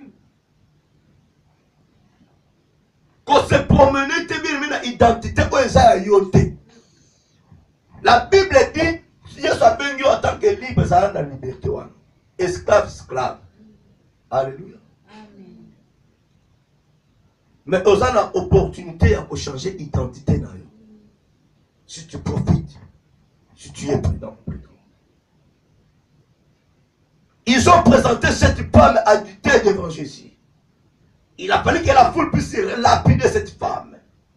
Quand se promener, tu as une identité yote. La Bible dit, si je suis en tant que libre, ça a la liberté. Esclave, esclave. Alléluia. Amen. Mais on a l'opportunité de changer l'identité. Si tu profites, si tu es prudent. Ils ont présenté cette femme adultère devant Jésus. Il a fallu que la foule puisse lapider cette femme.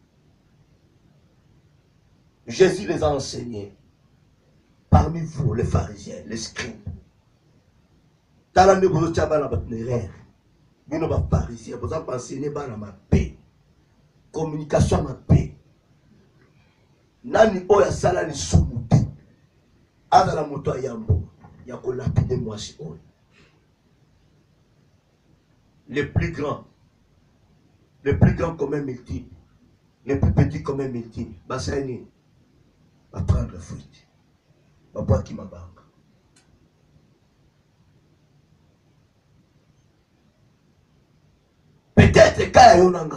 Jésus les a enseignés. Parmi vous, les pharisiens, les scribes. Talande vous avez la batterie. Vous n'avez pas pharisiens. Vous avez enseigné ma paix. Communication ma paix. Nani oya sala ni sumuti. Ada la moto yambo. Yako lapide moi si oya. Les plus grands. Le plus grand commun multiple, les plus petits comme un métier. Bassani va prendre fuite. Va boire qui ma banque. Peut-être Kaya Yonanga.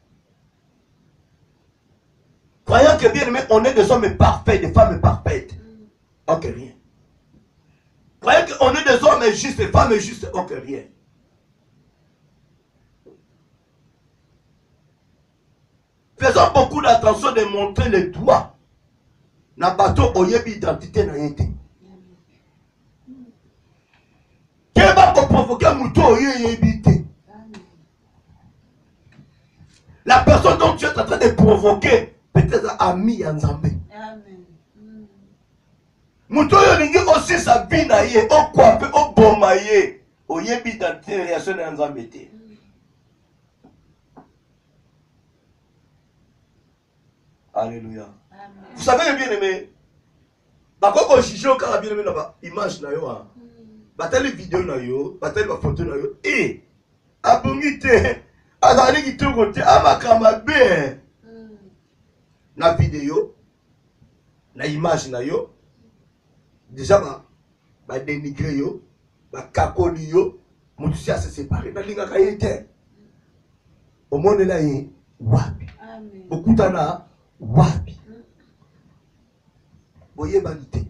Croyant que bien aimé, on est des hommes parfaits, des femmes parfaites. Ok, rien. Croyant qu'on est des hommes justes, des femmes justes. Ok, rien. Faisons beaucoup d'attention de montrer les doigts. Na bateau oyebi identité na yete. Qu'est-ce va provoquer mouton oyebi te? La personne dont tu es en train de provoquer peut-être ami en Zambé. Mouton yolingi aussi sa vie na ye, au coiffé, au bomaye, oyebi identité réaction en Zambé te. Alléluia. Amen. Vous savez bien aimé, quand on juge au cas bien aimé là-bas, image na yo, batali vidéo na yo, batali ma photo na yo, et abongite, azali ki to côté, amakama be, na vidéo, na image na yo, déjà ba, ba dénigrer yo, ba kakoli yo, mutu si a se séparer, na linga kayete, au monde là y, wapi, beaucoup d'ana. Wapi boye banité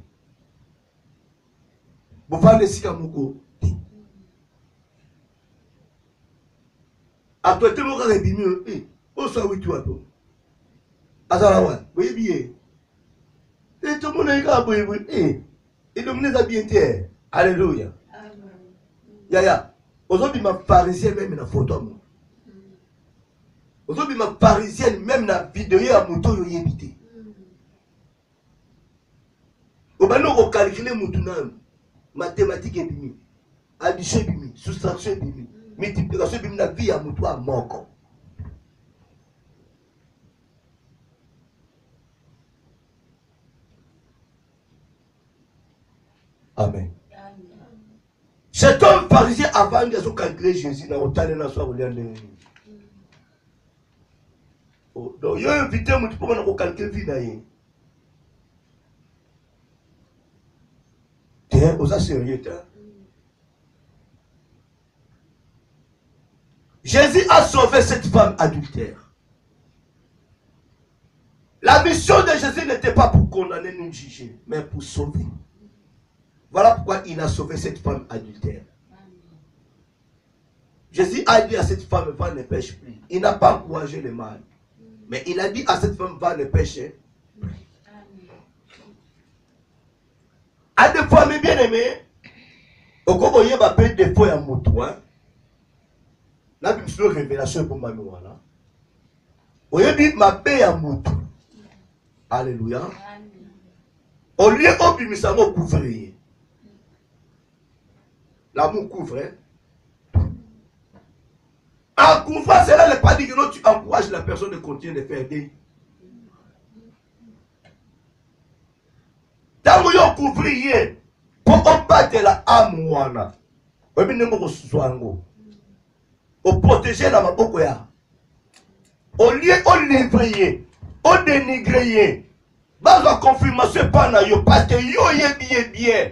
bovale sika moko te atwete moka rebimi eh o so witu ato azala wa boye biye et tout monde est là boye boye eh et le monde est bien terre. Alléluia. Ya ya aujourd'hui ma pharisien même na photo mo aujourd'hui ma parisienne même na vidéo ya moto yo yebité. Obano ko calculer moto na mathématique ebimi, addition ebimi, soustraction ebimi, multiplication ebimi na vie ya moto a moko. Amen. Cet homme pharisien avant de calculer Jésus na otale na so oliande. Donc, il y a invité mon petit peu pour calculer vie d'ailleurs. Tiens, aux sérieux. Jésus a sauvé cette femme adultère. La mission de Jésus n'était pas pour condamner nous juger, mais pour sauver. Voilà pourquoi il a sauvé cette femme adultère. Jésus a dit à cette femme, va ne pêche plus. Il n'a pas encouragé le mal. Mais il a dit à cette femme, va ne pécher. À des fois, mes bien-aimés, au coup où il y a des fois, il y a un mouton. Là, il y a une révélation pour moi. Au lieu de ma paix à mouton. Alléluia. Au lieu de me savoir couvrir. L'amour couvre. En couvrant, cela n'est pas dit que non, tu encourages la personne de continuer de faire des. Tant que vous couvrez, pour combattre la âme, vous vous protégez la maboko ya. Au lieu de livrer, de dénigrer, dans la confirmation par na yo, parce que yo yé bien bien.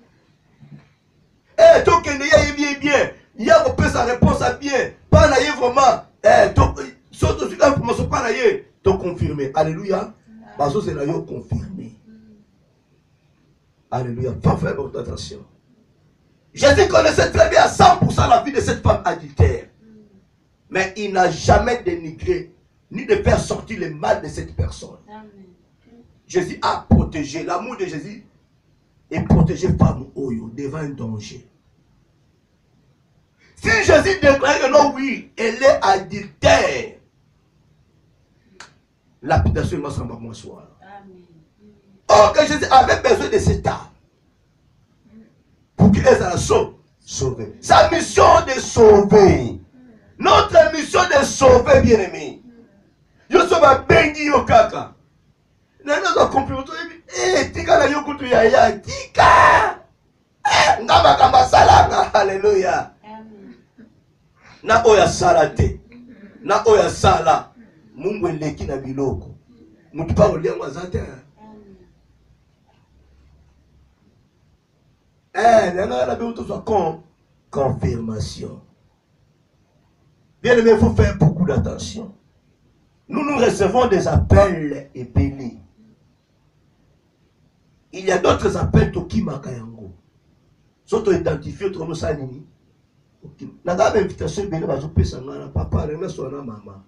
Eh, toi qui yé bien bien, il y a sa réponse à bien. Pas naïe vraiment, eh, surtout si l'information pas naïe, te confirmer. Alléluia. Parce que c'est naïe confirmé. Alléluia. Pas faire votre attention. Jésus connaissait très bien à cent pour cent la vie de cette femme adultère. Mais il n'a jamais dénigré, ni de faire sortir le mal de cette personne. Jésus a protégé. L'amour de Jésus est protégé femme Oyo devant un danger. Si Jésus déclare que non, oui, elle est adultère, lapidation va s'en moi soir. Or que Jésus avait besoin de cet âme pour qu'il ait la sauver. Sa mission de sauver. Notre mission de sauver, bien aimé. Yo soba bengi yo kaka. Nana zo compris eh tika na yo kutu ya ya tika. Eh ngaba kamba salanga. Alléluia. Na oya salate. Na oya sala. Mungu eleki na biloko. Mutu pa olia mwazate. Eh, l'engagement la Bible soit con confirmation. Bien aimé, il faut faire beaucoup d'attention. Nous nous recevons des appels épelés. Il y a d'autres appels Toki Makayango. Soto identifié autrement ça nini. Nanga invitation épelée bazo pesa ngana papa rena sona maman.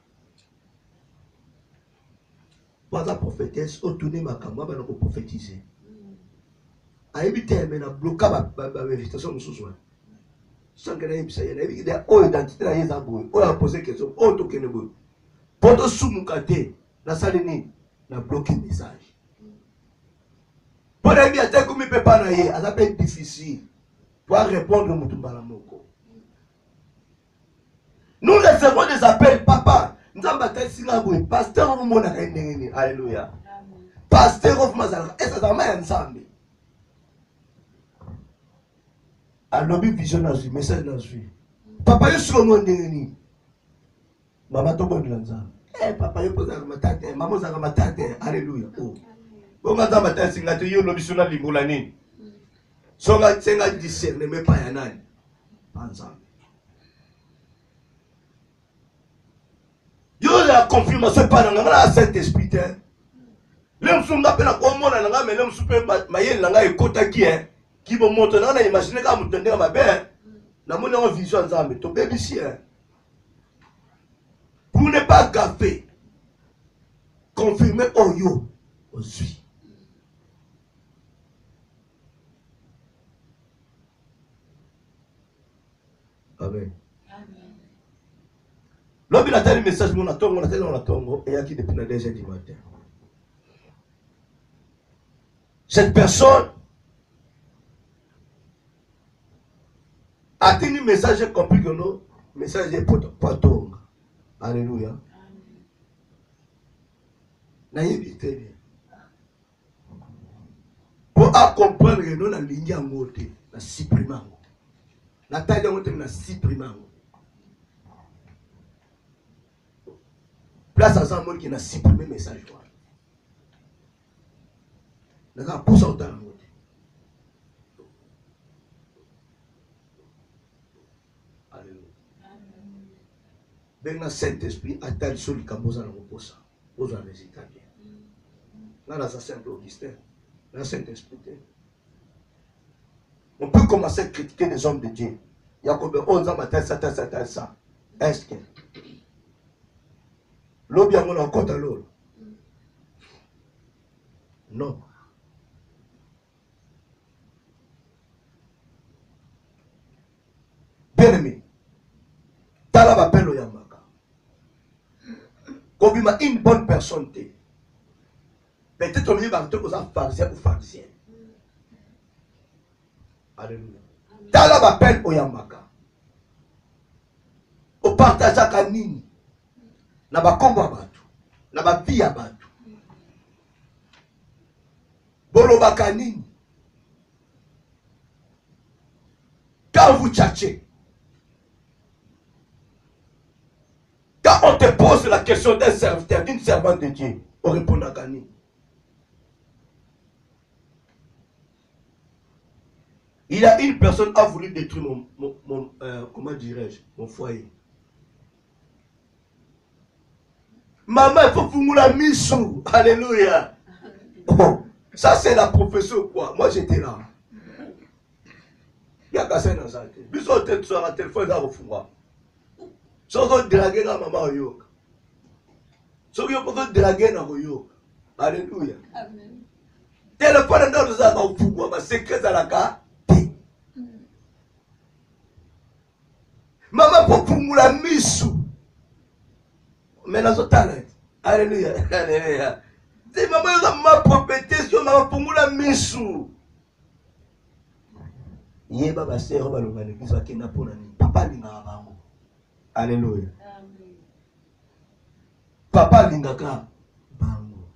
Pas prophétesse autoné makamwa ba ko prophétiser. Aibite mais na bloquer ba ba invitation mususu. Sans que na ibisa yana ibide o identité na yeza boy. O a poser question o to kene boy. Poto sumukate na salini na bloquer message. Pour aimer à comme il peut pas naïe, ça peut être difficile. Pour répondre au mutumbala moko. Nous recevons des appels, papa. Nous avons bataille singaboui. Pasteur au monde a alléluia. Pasteur of Mazala. Et ça m'a ensemble. Alors vision dans vie, message dans vie. Papa yo sur le monde ni. Maman to bon lanza. Eh papa yo posa ma tante, maman za ma tante. Alléluia. Oh. Bon ngata bataille singato yo lobi suna limbola nini. Songa senga discerne me pa ya nani. Ensemble. Yo la confirmation pas dans la Saint-Esprit. L'homme songa pena ko mona nga mais l'homme super mayel nga ekota ki hein. Qui me montre na imaginer ka mutendeka mabe. Na mona en vision nzambe to baby si hein. Pour ne pas gaffer. Confirmer oh yo aussi. Amen. L'homme a tel message, mon attend, mon attend, mon attend, et il y a qui depuis la deux heures du matin. Cette personne a tenu un message compris que non, message de Potonga. Alléluia. Naïe très bien. Pour comprendre que nous, la ligne en côté, la supprimant. La taille de côté, la supprimant. Place à ça, qui a supprimé le message. Il a poussé au temps. Alléluia. Ben le Saint-Esprit a tel sur le camboza dans le posa. Vous avez les Italiens. Là, là, ça c'est un peu Augustin. Là, Saint-Esprit. On peut commencer à critiquer les hommes de Dieu. Il y a combien onze ans, matin, ça, ça, ça, ça. Est-ce que l'eau bien mon encore à l'eau? Non. Bien aimé, Tala m'appelle au Yamaka. Quand il une bonne personne, peut-être on va dire que c'est pharisien ou pharisien. Alléluia. Tala m'appelle au Yamaka. Au partage à Kanini. Na ba kombo abatu na ba vie abatu bolo bakanini quand vous tchatchez, quand on te pose la question d'un serviteur, d'une servante de Dieu, on répond à Kani. Il y a une personne qui a voulu détruire mon, mon, mon euh, comment dirais-je, mon foyer. Maman, il faut fouiller la mission. Alléluia. Oh, ça, c'est la profession quoi. Moi, j'étais là. Il y a qu'à ça dans ça. Puis, on était sur un téléphone, là, au fond. Si on draguer la maman au yoga. Si on peut draguer dans le yoga. Alléluia. Amen. Téléphone, dans le ça, au fond. Ma secret à la carte. Maman, il faut fouiller la mission. Mais dans ce talent, alléluia, alléluia. C'est maman qui m'a propété sur ma pour la mission. Yé baba sœur ba longa l'église va kena pona ni papa linga bango. Alléluia. Amen. Papa linga ka bango.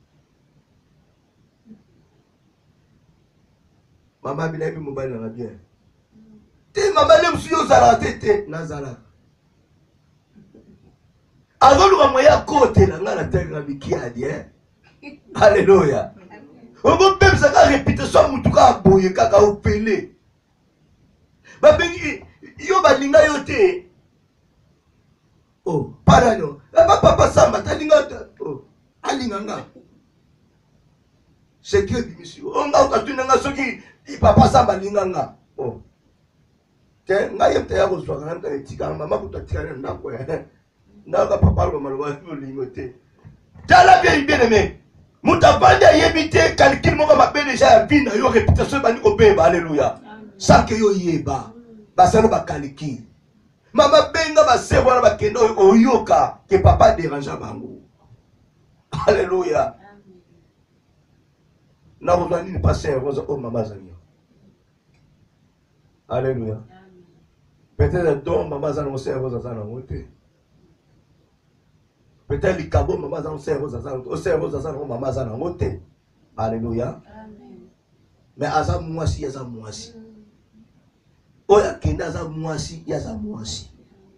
Maman bila bi mobile na bien. Te maman le msuyo zala tete na zala. azoluka moya kote na nga na tenga mikiadi eh. Alléluia. On peut même ça répéter ça mutu ka boye kaka opele. Ba bengi yo balinga yo te. Oh, parano. Ba papa samba talinga oh, alinga nga. C'est que monsieur. On nga ukatuna nga soki papa samba linga nga. Oh. Te nga yemte ya ko swaka nta etika mama kutatika na ndako ya. Ndaka papa ko malwa yo lingote. Tala bien bien aimé. Moutavande yebite calcul moko mabe déjà ya vie na yo réputation bani ko beba. Alléluia. Sans que yo yeba. Basalo ba calcul. Mama benga ba sebo na ba kendo oyoka que papa dérange bango. Alléluia. Na rozani ni passer rosa o mama zanyo. Alléluia. Peut-être donc maman zan mo servo za zan ngote. Peut-être les cabo maman zan servo za zan o servo za zan maman zan ngote. Alléluia. Amen. Mais aza mwasi ya za mwasi. Oya kenda za mwasi ya za mwasi.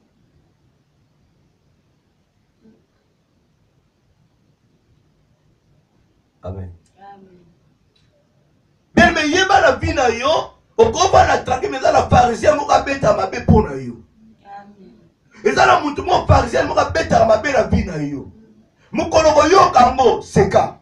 Amen. Amen. Bien mais yeba la vie na yo. Okoba na tranquille mais la pharisien moka beta mabe pona yo. Amen. Eza la mutu mo pharisien moka beta mabe na vie na yo. Mukolo yo kango seka.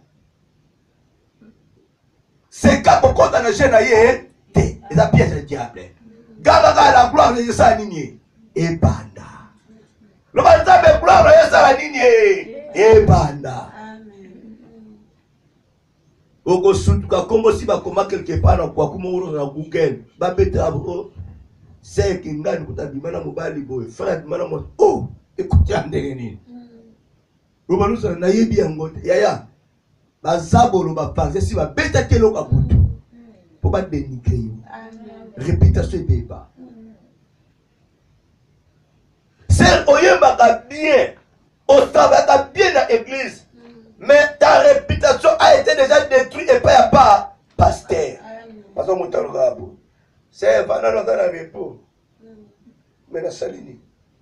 Seka bokota na jena ye te. Eza pièce de diable. Gaga ga la gloire de ça nini e banda. Lo ba nzambe gloire ya ça nini e banda. Oko sutuka kombo si bakoma quelque part na kwa kumuro na Google ba beta bo c'est que ngani kutabima na mobali boy frère mana mo oh écoute ndenge nini roba nous na yebi yangote yaya bazabolo ba parler si ba beta kelo ka butu pour ba dénigrer yo réputation débat c'est oyemba ka bien au travail bien dans l'église. Mais ta réputation a été déjà détruite et pas à pas, pasteur. Parce que mon temps c'est pendant longtemps dans le repos. Mais la salini.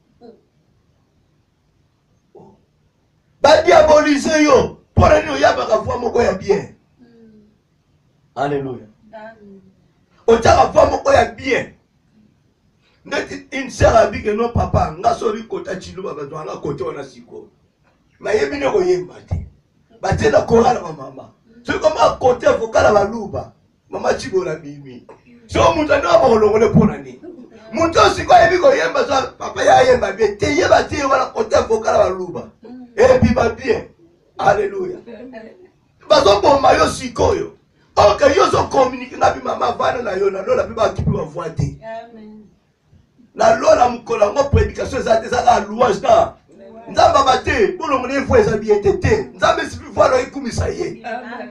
Ba diaboliser yo. Pour nous, il y a pas voir mon goya bien. Alléluia. On t'a voir mon goya bien. Une sœur a dit que non, papa, nga sori kota chilo baba nga côté on a siko. Mais yebi ne koyemba te. Bate na korala mama. C'est comme à côté vocal à luba. Mama chibola bimi. So muta no ba kolongole pona ni. Muta siko yebi koyemba so papa ya yemba bien. Te yeba te wala côté vocal à luba. Et puis ba bien. Alléluia. Bazo bomba yo siko yo. OK yo so communique na bi mama vana na yo na lola bi ba kipi ba voite. Amen. La lola mukola ngo prédication za te za la louange na. Nzamba bate bolo mone fo eza bien tete nzambe sifi voilà ekumisa ye amen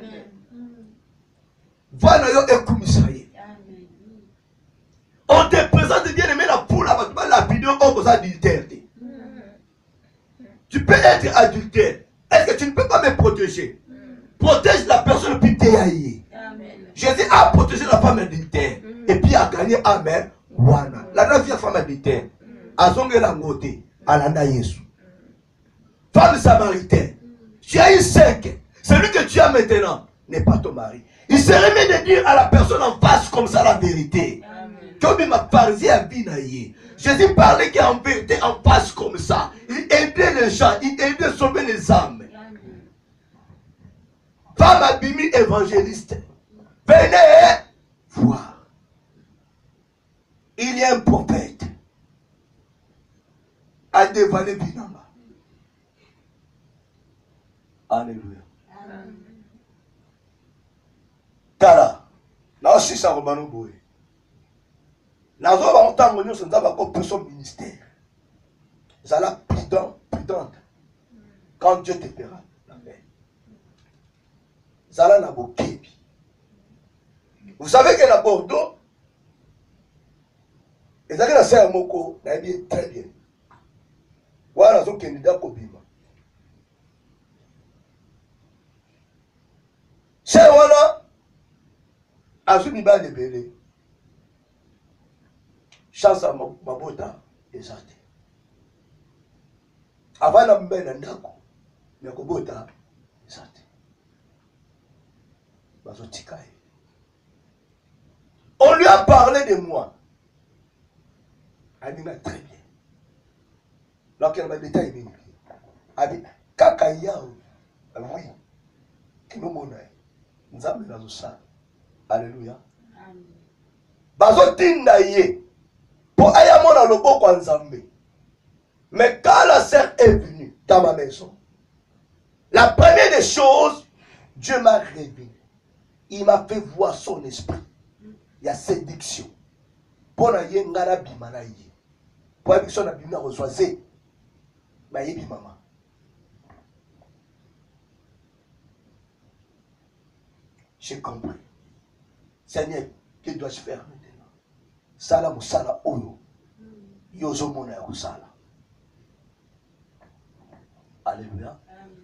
voilà yo ekumisa ye amen on te présente bien aimé la poule à battre la vidéo aux adultères. Tu peux être adultère, est-ce que tu ne peux pas me protéger? Protège la personne puis t'aïe. Jésus a protégé la femme adultère et puis a gagné amen wana la vieille femme adultère azonge la ngote alanda Yesu. Femme samaritaine, tu as eu cinq. Celui que tu as maintenant n'est pas ton mari. Il serait mieux de dire à la personne en face comme ça la vérité. Comme ma parisien binaye. Jésus parlait qu'en vérité en face comme ça. Il aidait les gens, il aidait à sauver les âmes. Femme abîmée évangéliste, venez voir. Il y a un prophète à dévaler Binama. Alléluia. Amen. Kala, là aussi ça va nous bouer. Là on va entendre nous sommes dans un son ministère. Ça la prudente, prudente. Quand Dieu te fera la paix. Ça là n'a pas kébi. Vous savez que la Bordeaux, et ça que la sœur Moko n'a bien très bien. Voilà son candidat pour Bima. C'est voilà, à ce niveau de Bélé, chance à ma bota, exact. Avant la mbena ndako. Mais kobota sate. Bazotikai. On lui a parlé de moi. Elle dit très bien. Donc elle m'a détaillé. Elle dit kaka yao. Oui. Qui nous monnaie. Nous avons dans ça. Alléluia. Bazotinda ye. Pour ayamona lobo kwa nzambe. Mais quand la sœur est venue dans ma maison, la première des choses, Dieu m'a révélé. Il m'a fait voir son esprit. Il y a séduction. Pour la yengara bimana ye. Pour la son abimina reçoisé. Ma yebi maman. J'ai compris. Seigneur, que dois-je faire maintenant? Sala musala oyo. Yozo mona kusala. Alléluia.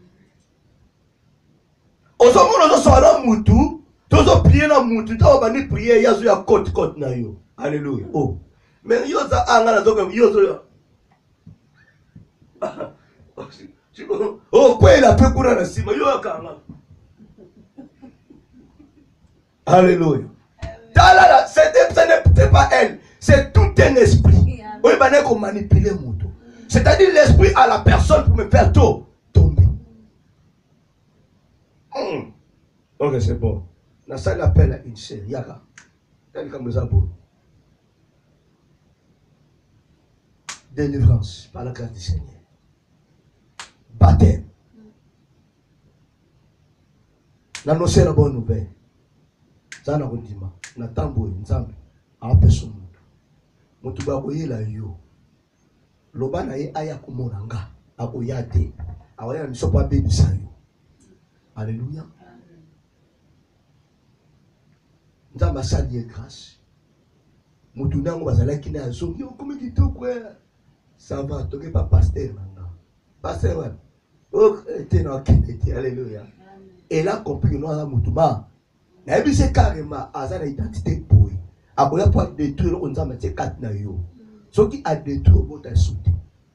Ozo mona zo sala mutu. Tozo prier na mutu. Tawa bani prier yazo ya kote kote na yo. Alléluia. Oh. Mais yoza anga na zoka yozo ya. Oh, quoi il a fait courir na sima yo akanga. Alléluia. Ce n'est pas elle, c'est tout un esprit. Oui, il faut manipuler mon dos. C'est-à-dire l'esprit à la personne pour me faire tout tomber. Hmm. Ok, c'est bon. La salle appelle à une sœur. Yaka. Elle comme ça beau. Délivrance par la grâce du Seigneur. Baptême. N'annoncer la bonne nouvelle. Zana kondima na tambo nzambe apeso mutu mutu bakoyela yo loba na ye aya komona nga akoya te awaya miso pa bebisa yo. Alléluia. Nzambe asali ye grâce mutu nango bazalaki na azongi okome kitoko ça va toke pa pasteur nanga pasteur wa ok te na kete. Alléluia. Et là compris no ala mutu ba na ebise carrément azana identité pour aboya pour détruire on nzambe te kat na yo soki a détruire bota sauter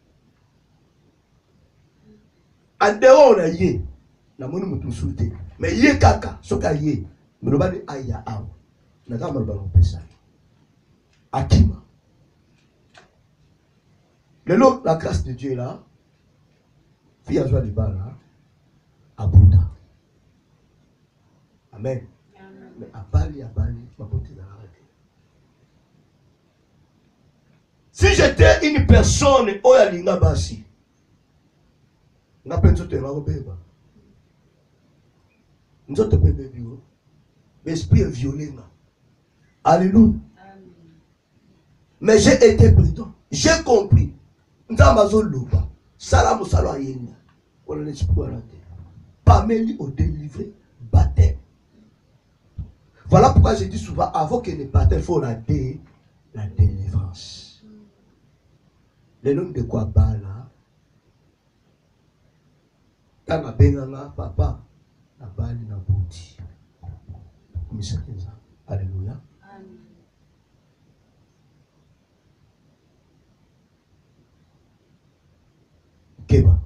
andeo na ye na moni mutu sauter mais ye kaka soka ye mloba de aya aw na kama mloba pesa akima lelo la grâce de Dieu là fille a joie de bala abuda. Amen. Mais à Bali, à Bali, ma beauté dans la raté. Si j'étais une personne, oh ya linga basi, n'a pas nzoto nga obeba. Nzoto pe bebi o. L'esprit est violent. Alléluia. Mais j'ai été prudent. J'ai compris. Nzambazo loba. Salam salo ayenya. On l'esprit à la terre. Pameli au délivré, baptême. Voilà pourquoi je dis souvent, avant que ne parte, il faut la, dé, la délivrance. Le nom de quoi bala? Quand on a benanga, papa, la balle na bouti. Alléluia. Keba.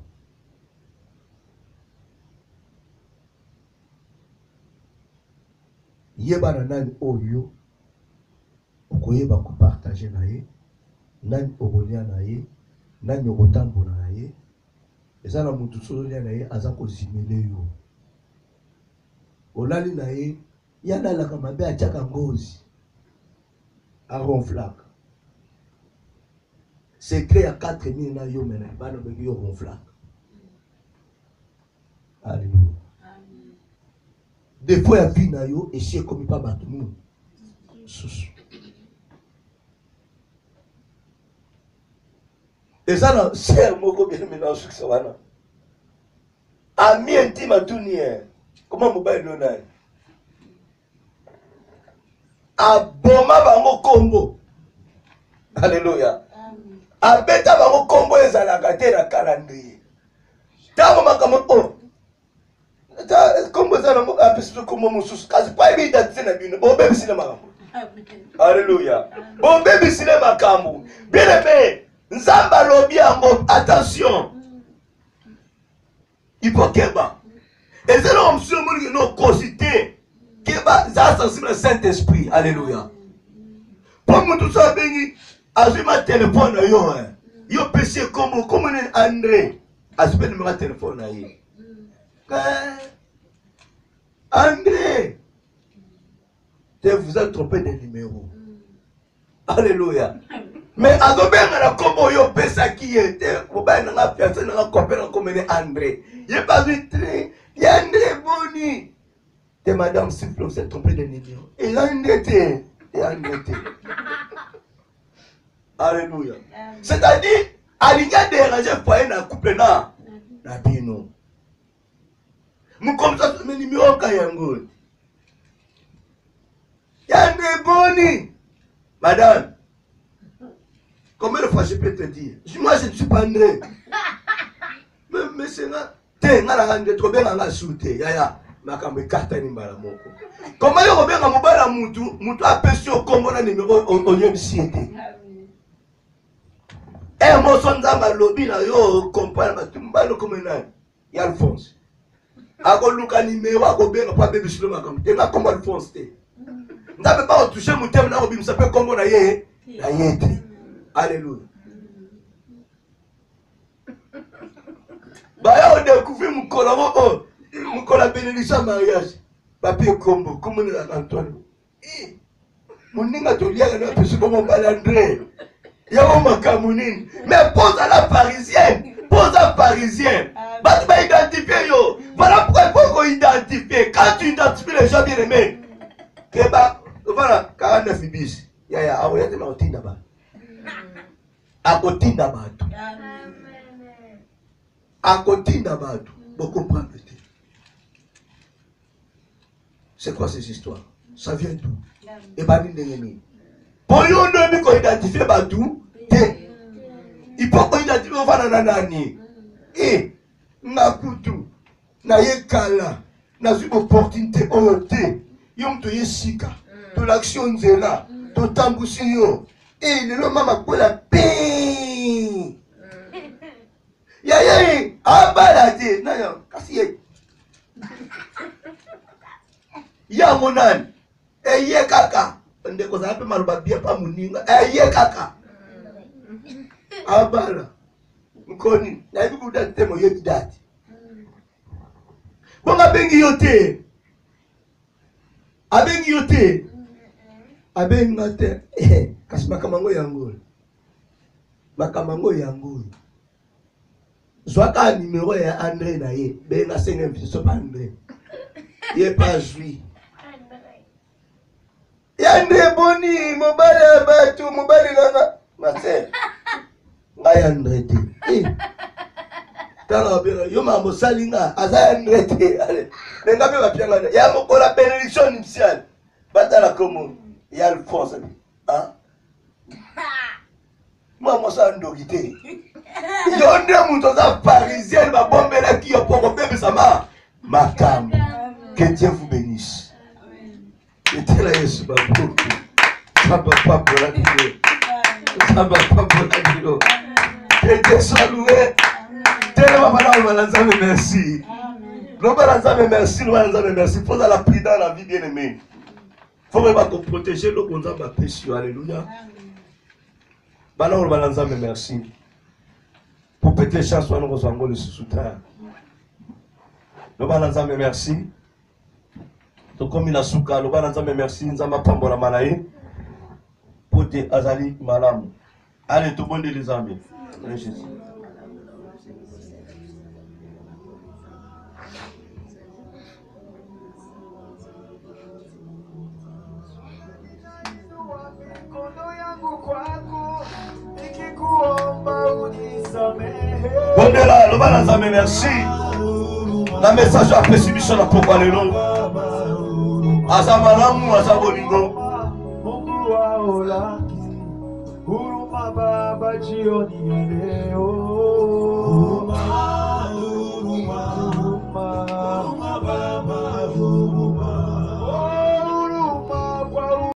Yeba na nani oyo okoyeba ko partager na ye nani okolia na ye nani okotambola na ye ezala mutu solia na ye aza kozimele yo olali na ye yadalaka mabe atiaka ngozi aronflaka secret ya quatre mille na yo mena bana beki yo ronflaka. Alléluia. Des fois, il y a vie na yo et c'est comme pas battu nous. Et ça là, c'est un mot comme bien maintenant sur ça va. Ami intime à tout nier. Comment mon père non est? Aboma bango combo. Alléluia. Abeta bango combo ezalaka te na calendrier. Tango makamo oh. Comme ça, on a un comme mon sous. Quand pas évident, bon bébé cinéma. Alléluia. Bon bébé cinéma, Kamou. Bien aimé, Nzamba lobi ango. Attention. Il faut keba. Et c'est l'homme sur moi qui nous concité. Keba, ça sensible au Saint-Esprit. Alléluia. Pour moi, tout ça, béni, à ce ma téléphone, yo, yo, péché comme, comme André. À ce numéro de téléphone, yo. André, vous êtes trompé de numéro. Alléluia. Mais à ce moment-là, comme yo, péché qui était, vous avez une personne qui a compris comme André. Il n'y a pas de train. Il y a André Boni. Et madame, s'il vous plaît, vous êtes trompé de numéro. Et André, et André. Alléluia. C'est-à-dire, aligner déranger le foyer dans le couple là. La bino. Nous comme ça, mes numéros kayango. Yandé Boni. Madame, combien de fois je peux te dire? Moi, je ne suis pas André. Mais, mais c'est là. T'es là, André, trop bien, on a shooté. Yaya. Makambe carte ni mbala moko. Comment yo robenga mobala mutu, mutu apesi au Congo na numéro au lieu de siété. Et moi, son zamba lobby là, yo, comprendre, ma tumbalo comme un y a Alphonse. Ako luka numéro, ako benga pas bébé sur le macam. T'es là comme Alphonse, t'es. N'avez pas touché mon thème, n'a pas s'appelle Congo na yé, na yé. Alléluia. Bah, on découvre mon collabo, oh, mon collabo bénédiction mariage. Papier combo, comme on a Antoine. Mon ninga to liya na pesu comme on parle André. Y'a Makamounine. Mais pose à la parisienne. Pose à la parisienne. Bah, tu vas identifier, yo. Voilà pourquoi il faut qu'on identifie. Quand tu identifies les gens bien aimés. Keba, voilà, quarante-neuf bis. Ya ya, awo yate ma otinda ba. Akotinda ba tu. Akotinda ba tu. Vous comprenez? C'est quoi ces histoires? Ça vient d'où? Et bah, n'engeni. Pour nous, nous devons identifier tout. Il faut qu'on identifie le nani. Et, na kutu, na yekala, na une opportunité oyote, yom to yesika, to l'action nzela, to tambusiyo. Et le mama pour la paix. Ya ya, abalade, na ya, kasi ye. Ya monan, e ye kaka. Ndeko za pe maluba bia pa muninga eye kaka abala mkoni na ibi kuda temo yebi dati bonga bengi yote abengi yote abengi mate eh kasi makamango yango makamango yango zwaka numéro ya André na ye benga cinq so pa André ye pas lui Yandé Boni, mobile batu, mobile nana, Marcel. Nga Yandé te. Eh. Tala bira, yoma mosalinga, aza Yandé te. Allez. Nenga be ba pianga. Ya mokola bénédiction initiale. Batala komo. Ya Alphonse. Hein? Moi mo sa ndogité. Yonde muto za parisienne ba bombela ki yo poko bébé sama. Makam. Que Dieu vous bénisse. Et là, Yesu babu. Samba papa la dilo. Samba papa la dilo. Que Dieu soit loué. Tellement maintenant on va l'ensemble merci. Nous va l'ensemble merci, nous va l'ensemble merci. Faut la prier dans la vie bien aimée. Faut vraiment qu'on protège le bon temps ma péché. Alléluia. Maintenant on va l'ensemble merci. Pour péter chance nous recevons le soutien. Nous va l'ensemble merci. Donc comme il a souka, le balanzame merci, nzamba pambola malaye, pote azali malam. Allez, tout bon de les amis. Jésus. Bon de là, le balanzame merci. La message a précis mission la pourquoi les longs. Azamalamu azabolingo Mungu wa olaki Huruma baba jioni ya leo